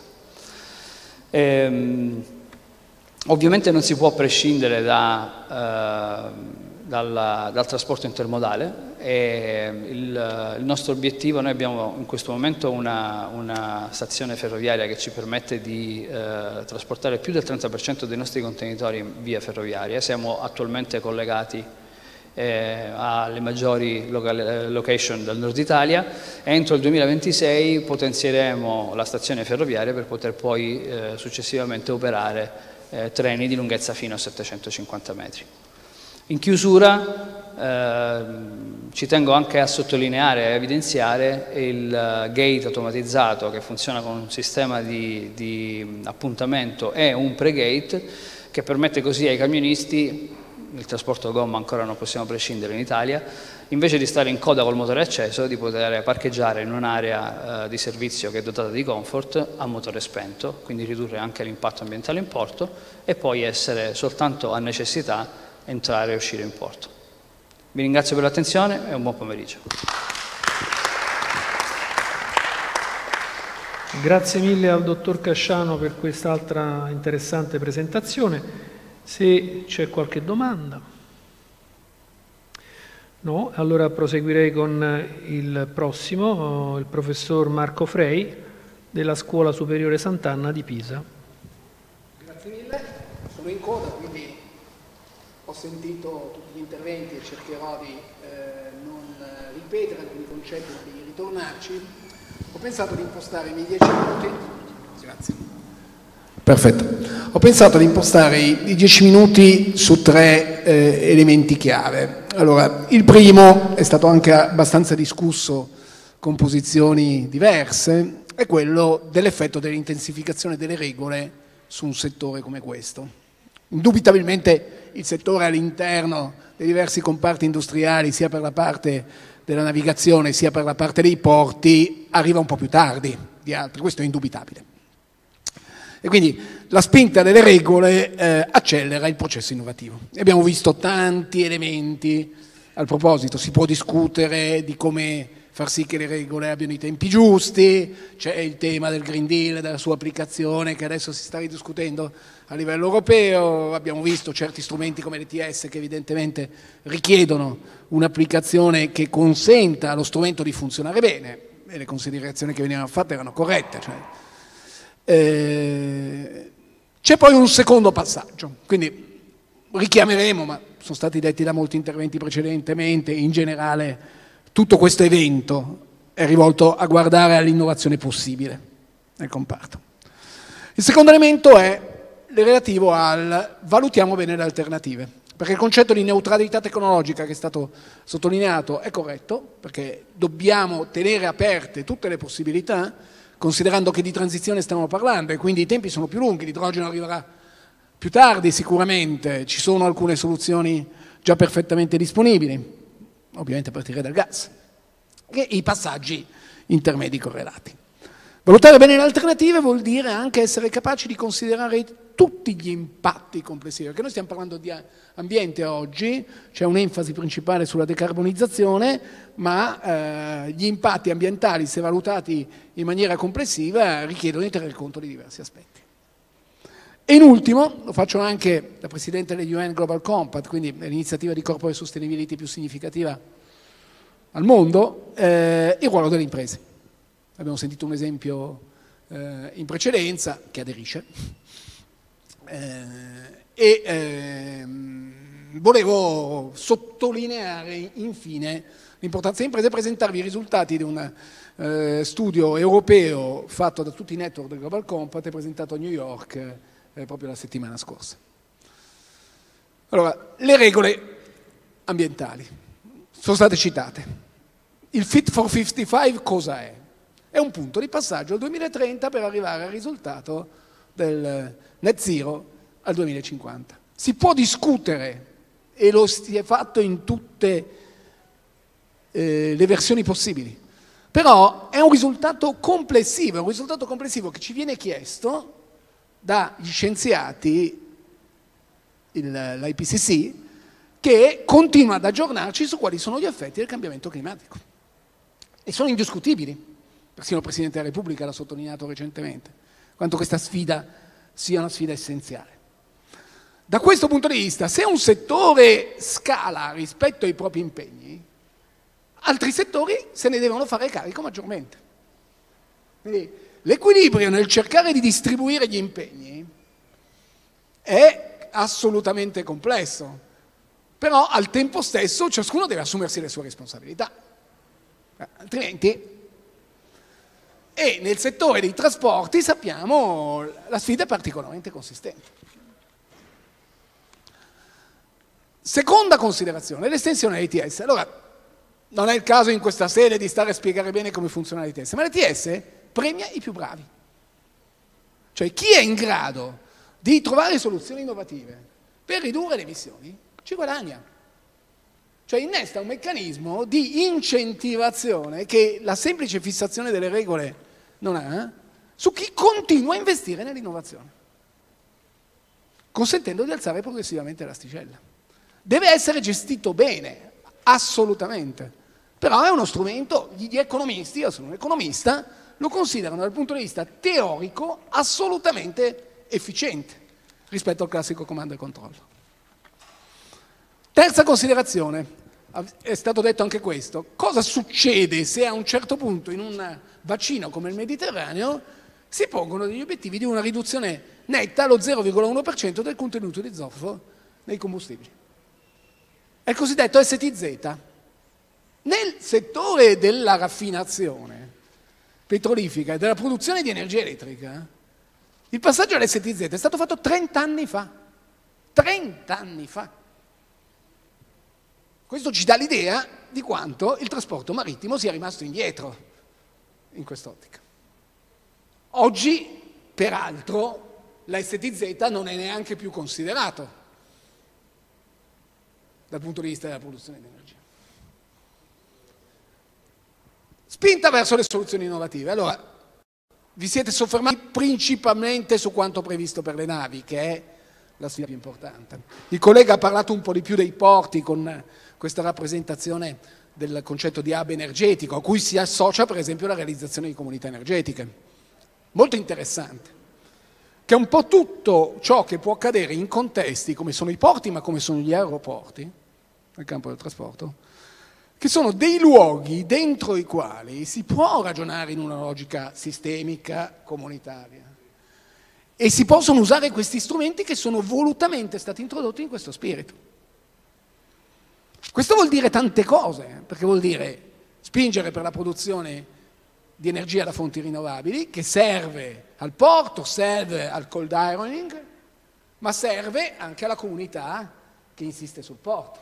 Speaker 8: Ehm, ovviamente non si può prescindere da, eh, dal, dal trasporto intermodale, e il, il nostro obiettivo, noi abbiamo in questo momento una, una stazione ferroviaria che ci permette di eh, trasportare più del trenta per cento dei nostri contenitori in via ferroviaria. Siamo attualmente collegati Eh, alle maggiori location del nord Italia. Entro il duemilaventisei potenzieremo la stazione ferroviaria per poter poi eh, successivamente operare eh, treni di lunghezza fino a settecentocinquanta metri. In chiusura eh, ci tengo anche a sottolineare e a evidenziare il gate automatizzato che funziona con un sistema di, di appuntamento e un pre-gate che permette così ai camionisti, il trasporto a gomma ancora non possiamo prescindere in Italia, invece di stare in coda col motore acceso, di poter parcheggiare in un'area eh, di servizio che è dotata di comfort a motore spento, quindi ridurre anche l'impatto ambientale in porto e poi essere soltanto a necessità entrare e uscire in porto. Vi ringrazio per l'attenzione e un buon pomeriggio.
Speaker 1: Grazie mille al dottor Casciano per quest'altra interessante presentazione. Se c'è qualche domanda. No? Allora proseguirei con il prossimo, il professor Marco Frei della Scuola Superiore Sant'Anna di Pisa.
Speaker 9: Grazie mille, sono in coda, quindi ho sentito tutti gli interventi e cercherò di eh, non ripetere alcuni concetti, ma di ritornarci. Ho pensato di impostare i miei dieci minuti. Grazie. Perfetto. Ho pensato di impostare i dieci minuti su tre eh, elementi chiave. Allora, il primo è stato anche abbastanza discusso con posizioni diverse, è quello dell'effetto dell'intensificazione delle regole su un settore come questo. Indubitabilmente il settore all'interno dei diversi comparti industriali, sia per la parte della navigazione sia per la parte dei porti, arriva un po' più tardi di altri, questo è indubitabile. E quindi la spinta delle regole eh, accelera il processo innovativo. Abbiamo visto tanti elementi, al proposito si può discutere di come far sì che le regole abbiano i tempi giusti, c'è il tema del Green Deal, della sua applicazione che adesso si sta ridiscutendo a livello europeo, abbiamo visto certi strumenti come l'E T S che evidentemente richiedono un'applicazione che consenta allo strumento di funzionare bene, e le considerazioni che venivano fatte erano corrette. Cioè, eh, c'è poi un secondo passaggio, quindi richiameremo, ma sono stati detti da molti interventi precedentemente, in generale tutto questo evento è rivolto a guardare all'innovazione possibile nel comparto. Il secondo elemento è relativo al valutiamo bene le alternative, perché il concetto di neutralità tecnologica che è stato sottolineato è corretto, perché dobbiamo tenere aperte tutte le possibilità, considerando che di transizione stiamo parlando e quindi i tempi sono più lunghi, l'idrogeno arriverà più tardi sicuramente, ci sono alcune soluzioni già perfettamente disponibili, ovviamente a partire dal gas, e i passaggi intermedi correlati. Valutare bene le alternative vuol dire anche essere capaci di considerare tutti gli impatti complessivi, perché noi stiamo parlando di ambiente oggi, c'è un'enfasi principale sulla decarbonizzazione, ma eh, gli impatti ambientali, se valutati in maniera complessiva, richiedono di tenere conto di diversi aspetti. E in ultimo, lo faccio anche da Presidente dell'U N Global Compact, quindi l'iniziativa di corporate sustainability più significativa al mondo, eh, il ruolo delle imprese. Abbiamo sentito un esempio eh, in precedenza che aderisce eh, e eh, volevo sottolineare infine l'importanza delle imprese e presentarvi i risultati di un eh, studio europeo fatto da tutti i network del Global Compact e presentato a New York eh, proprio la settimana scorsa. Allora, le regole ambientali sono state citate. Il Fit for cinquantacinque cosa è? È un punto di passaggio al duemilatrenta per arrivare al risultato del net zero al duemilacinquanta. Si può discutere, e lo si è fatto in tutte eh, le versioni possibili, però è un risultato complessivo, è un risultato complessivo che ci viene chiesto dagli scienziati, l'I P C C, che continua ad aggiornarci su quali sono gli effetti del cambiamento climatico. E sono indiscutibili. Persino il Presidente della Repubblica l'ha sottolineato recentemente, quanto questa sfida sia una sfida essenziale. Da questo punto di vista, se un settore scala rispetto ai propri impegni, altri settori se ne devono fare carico maggiormente. Quindi l'equilibrio nel cercare di distribuire gli impegni è assolutamente complesso, però al tempo stesso ciascuno deve assumersi le sue responsabilità, altrimenti... E nel settore dei trasporti sappiamo la sfida è particolarmente consistente. Seconda considerazione, l'estensione dell'I T S. Allora, non è il caso in questa sede di stare a spiegare bene come funziona l'I T S, ma l'I T S premia i più bravi. Cioè chi è in grado di trovare soluzioni innovative per ridurre le emissioni ci guadagna. Cioè innesta un meccanismo di incentivazione che la semplice fissazione delle regole non ha, su chi continua a investire nell'innovazione, consentendo di alzare progressivamente l'asticella. Deve essere gestito bene, assolutamente, però è uno strumento, gli economisti, io sono un economista, lo considerano dal punto di vista teorico assolutamente efficiente rispetto al classico comando e controllo. Terza considerazione, è stato detto anche questo, cosa succede se a un certo punto in un bacino come il Mediterraneo si pongono degli obiettivi di una riduzione netta allo zero virgola uno per cento del contenuto di zolfo nei combustibili? È il cosiddetto S T Z. Nel settore della raffinazione petrolifera e della produzione di energia elettrica, il passaggio all'S T Z è stato fatto trenta anni fa. trenta anni fa. Questo ci dà l'idea di quanto il trasporto marittimo sia rimasto indietro in quest'ottica. Oggi, peraltro, la S T Z non è neanche più considerato dal punto di vista della produzione di energia. Spinta verso le soluzioni innovative. Allora, vi siete soffermati principalmente su quanto previsto per le navi, che è la sfida più importante. Il collega ha parlato un po' di più dei porti con questa rappresentazione del concetto di hub energetico, a cui si associa per esempio la realizzazione di comunità energetiche. Molto interessante, che è un po' tutto ciò che può accadere in contesti come sono i porti, ma come sono gli aeroporti, nel campo del trasporto, che sono dei luoghi dentro i quali si può ragionare in una logica sistemica, comunitaria. E si possono usare questi strumenti che sono volutamente stati introdotti in questo spirito. Questo vuol dire tante cose, perché vuol dire spingere per la produzione di energia da fonti rinnovabili, che serve al porto, serve al cold ironing, ma serve anche alla comunità che insiste sul porto.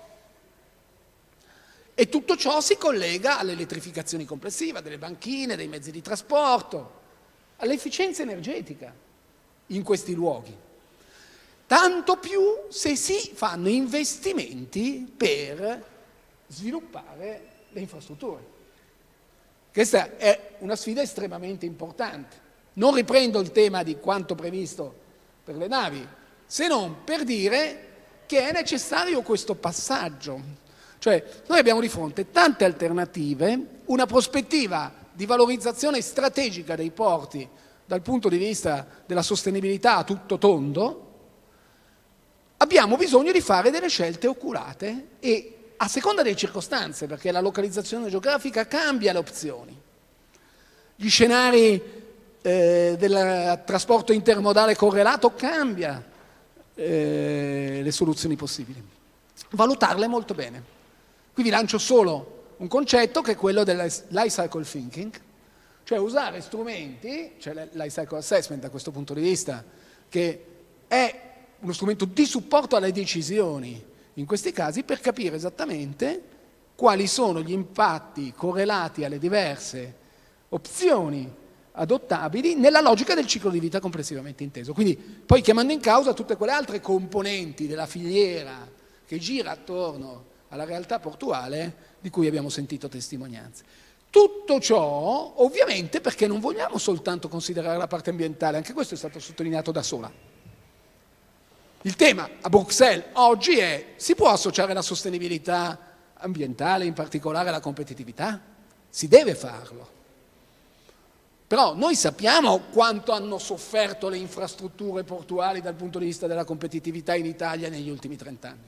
Speaker 9: E tutto ciò si collega all'elettrificazione complessiva delle banchine, dei mezzi di trasporto, all'efficienza energetica in questi luoghi. Tanto più se si fanno investimenti per sviluppare le infrastrutture. Questa è una sfida estremamente importante. Non riprendo il tema di quanto previsto per le navi, se non per dire che è necessario questo passaggio. Cioè, noi abbiamo di fronte tante alternative, una prospettiva di valorizzazione strategica dei porti dal punto di vista della sostenibilità a tutto tondo. Abbiamo bisogno di fare delle scelte oculate e a seconda delle circostanze, perché la localizzazione geografica cambia le opzioni. Gli scenari eh, del trasporto intermodale correlato cambia eh, le soluzioni possibili. Valutarle molto bene. Qui vi lancio solo un concetto che è quello del life cycle thinking, cioè usare strumenti, cioè life cycle assessment da questo punto di vista, che è uno strumento di supporto alle decisioni in questi casi per capire esattamente quali sono gli impatti correlati alle diverse opzioni adottabili nella logica del ciclo di vita complessivamente inteso. Quindi poi chiamando in causa tutte quelle altre componenti della filiera che gira attorno alla realtà portuale di cui abbiamo sentito testimonianze. Tutto ciò ovviamente perché non vogliamo soltanto considerare la parte ambientale, anche questo è stato sottolineato da Sola. Il tema a Bruxelles oggi è: si può associare la sostenibilità ambientale, in particolare alla competitività? Si deve farlo. Però noi sappiamo quanto hanno sofferto le infrastrutture portuali dal punto di vista della competitività in Italia negli ultimi trent'anni.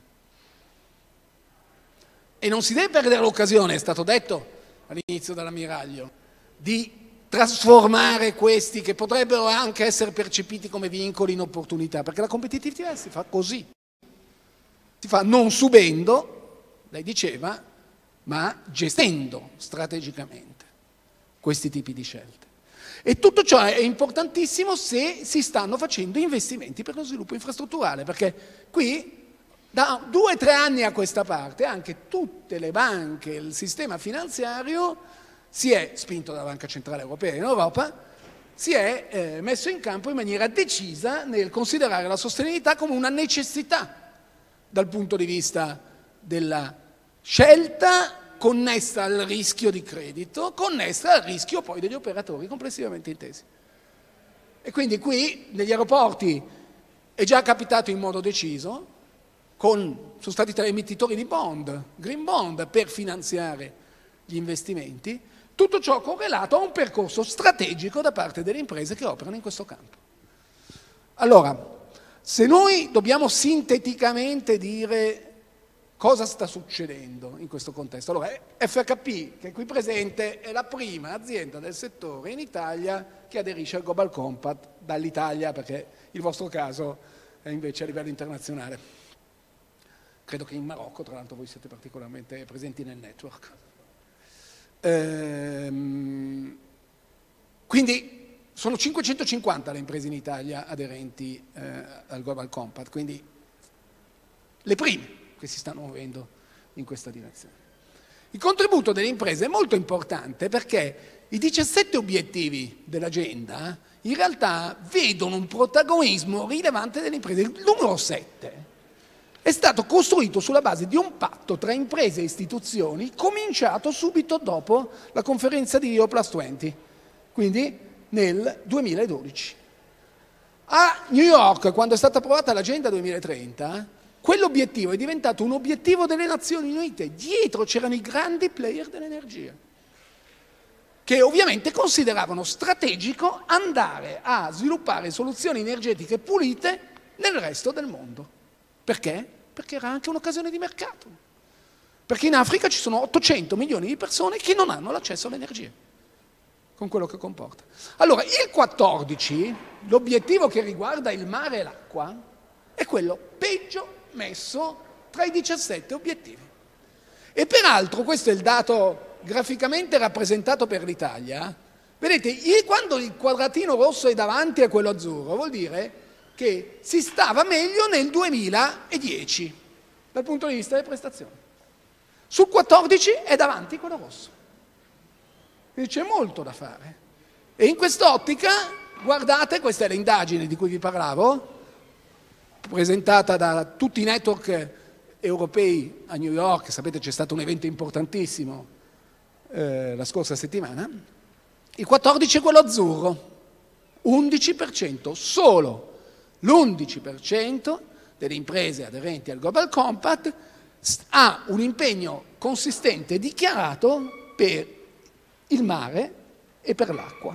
Speaker 9: E non si deve perdere l'occasione, è stato detto all'inizio dall'ammiraglio, di trasformare questi che potrebbero anche essere percepiti come vincoli in opportunità, perché la competitività si fa così, si fa non subendo, lei diceva, ma gestendo strategicamente questi tipi di scelte. E tutto ciò è importantissimo se si stanno facendo investimenti per lo sviluppo infrastrutturale, perché qui Da due o tre anni a questa parte anche tutte le banche, il sistema finanziario si è, spinto dalla Banca Centrale Europea in Europa, si è eh, messo in campo in maniera decisa nel considerare la sostenibilità come una necessità dal punto di vista della scelta connessa al rischio di credito, connessa al rischio poi degli operatori complessivamente intesi. E quindi qui negli aeroporti è già capitato in modo deciso, con, sono stati tra emettitori di bond, green bond, per finanziare gli investimenti, tutto ciò correlato a un percorso strategico da parte delle imprese che operano in questo campo. Allora, se noi dobbiamo sinteticamente dire cosa sta succedendo in questo contesto, allora F H P, che è qui presente, è la prima azienda del settore in Italia che aderisce al Global Compact dall'Italia, perché il vostro caso è invece a livello internazionale. Credo che in Marocco, tra l'altro, voi siete particolarmente presenti nel network. Ehm, quindi sono cinquecentocinquanta le imprese in Italia aderenti eh, al Global Compact, quindi le prime che si stanno muovendo in questa direzione. Il contributo delle imprese è molto importante perché i diciassette obiettivi dell'agenda in realtà vedono un protagonismo rilevante delle imprese. Il numero sette è stato costruito sulla base di un patto tra imprese e istituzioni cominciato subito dopo la conferenza di Rio Plus venti, quindi nel duemiladodici. A New York, quando è stata approvata l'Agenda duemilatrenta, quell'obiettivo è diventato un obiettivo delle Nazioni Unite. Dietro c'erano i grandi player dell'energia, che ovviamente consideravano strategico andare a sviluppare soluzioni energetiche pulite nel resto del mondo. Perché? Perché era anche un'occasione di mercato. Perché in Africa ci sono ottocento milioni di persone che non hanno l'accesso all'energia, con quello che comporta. Allora, il quattordici, l'obiettivo che riguarda il mare e l'acqua, è quello peggio messo tra i diciassette obiettivi. E peraltro, questo è il dato graficamente rappresentato per l'Italia, vedete, quando il quadratino rosso è davanti a quello azzurro, vuol dire che si stava meglio nel duemiladieci dal punto di vista delle prestazioni. Sul quattordici è davanti quello rosso. Quindi c'è molto da fare. E in quest'ottica, guardate, questa è l'indagine di cui vi parlavo, presentata da tutti i network europei a New York. Sapete, c'è stato un evento importantissimo eh, la scorsa settimana. Il quattordici è quello azzurro, undici per cento solo. L'undici per cento delle imprese aderenti al Global Compact ha un impegno consistente dichiarato per il mare e per l'acqua.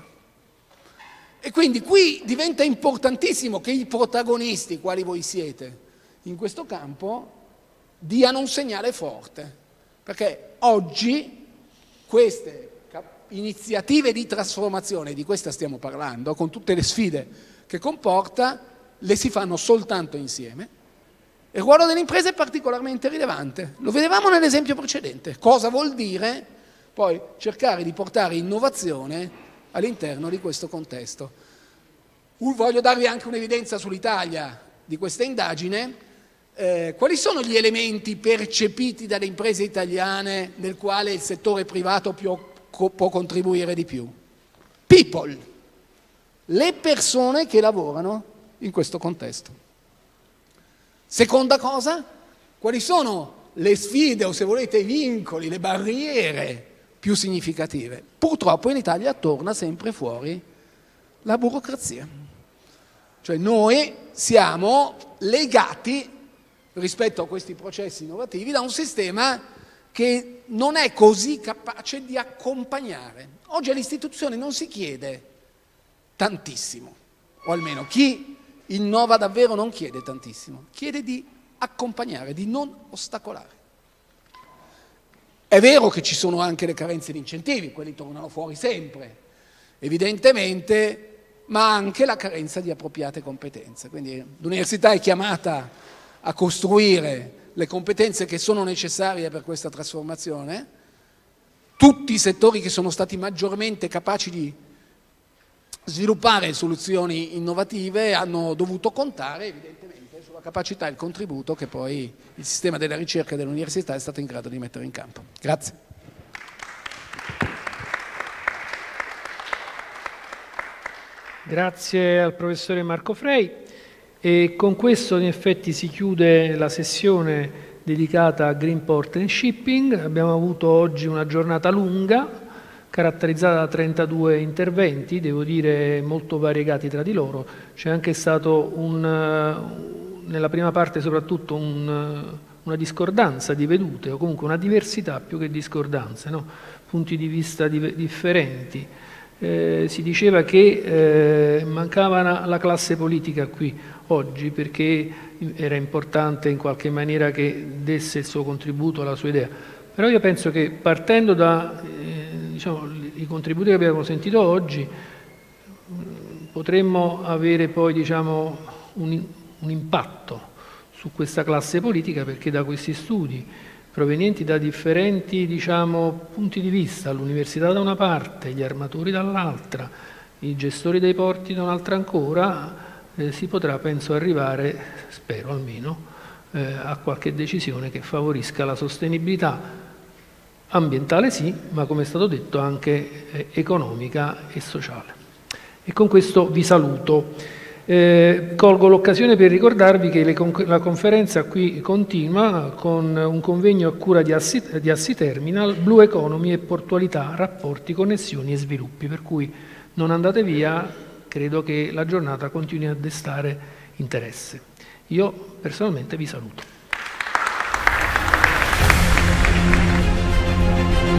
Speaker 9: E quindi qui diventa importantissimo che i protagonisti, quali voi siete in questo campo, diano un segnale forte, perché oggi queste iniziative di trasformazione, di questa stiamo parlando, con tutte le sfide che comporta, le si fanno soltanto insieme. Il ruolo delle imprese è particolarmente rilevante, lo vedevamo nell'esempio precedente. Cosa vuol dire poi cercare di portare innovazione all'interno di questo contesto? Voglio darvi anche un'evidenza sull'Italia di questa indagine. Eh, quali sono gli elementi percepiti dalle imprese italiane nel quale il settore privato può, può contribuire di più? People, le persone che lavorano in questo contesto. Seconda cosa, quali sono le sfide o, se volete, i vincoli, le barriere più significative? Purtroppo in Italia torna sempre fuori la burocrazia. Cioè noi siamo legati rispetto a questi processi innovativi da un sistema che non è così capace di accompagnare. Oggi all'istituzione non si chiede tantissimo, o almeno chi innova davvero non chiede tantissimo, chiede di accompagnare, di non ostacolare. È vero che ci sono anche le carenze di incentivi, quelli tornano fuori sempre, evidentemente, ma anche la carenza di appropriate competenze. Quindi l'università è chiamata a costruire le competenze che sono necessarie per questa trasformazione. Tutti i settori che sono stati maggiormente capaci di sviluppare soluzioni innovative hanno dovuto contare evidentemente e sulla capacità e il contributo che poi il sistema della ricerca e dell'università è stato in grado di mettere in campo. Grazie.
Speaker 1: Grazie al professore Marco Frei, e con questo in effetti si chiude la sessione dedicata a Greenport and Shipping. Abbiamo avuto oggi una giornata lunga, caratterizzata da trentadue interventi, devo dire molto variegati tra di loro. C'è anche stato un, nella prima parte soprattutto un, una discordanza di vedute, o comunque una diversità più che discordanze, no? Punti di vista di, differenti. Eh, si diceva che eh, mancava la classe politica qui oggi, perché era importante in qualche maniera che desse il suo contributo alla sua idea. Però io penso che partendo da eh, diciamo, i contributi che abbiamo sentito oggi, potremmo avere poi diciamo, un, un impatto su questa classe politica, perché da questi studi provenienti da differenti diciamo, punti di vista, l'università da una parte, gli armatori dall'altra, i gestori dei porti da un'altra ancora, eh, si potrà penso arrivare, spero almeno, eh, a qualche decisione che favorisca la sostenibilità ambientale sì, ma come è stato detto anche eh, economica e sociale. E con questo vi saluto. Eh, colgo l'occasione per ricordarvi che le con la conferenza qui continua con un convegno a cura di Assi, di Assi Terminal, Blue Economy e portualità, rapporti, connessioni e sviluppi, per cui non andate via, credo che la giornata continui a destare interesse. Io personalmente vi saluto.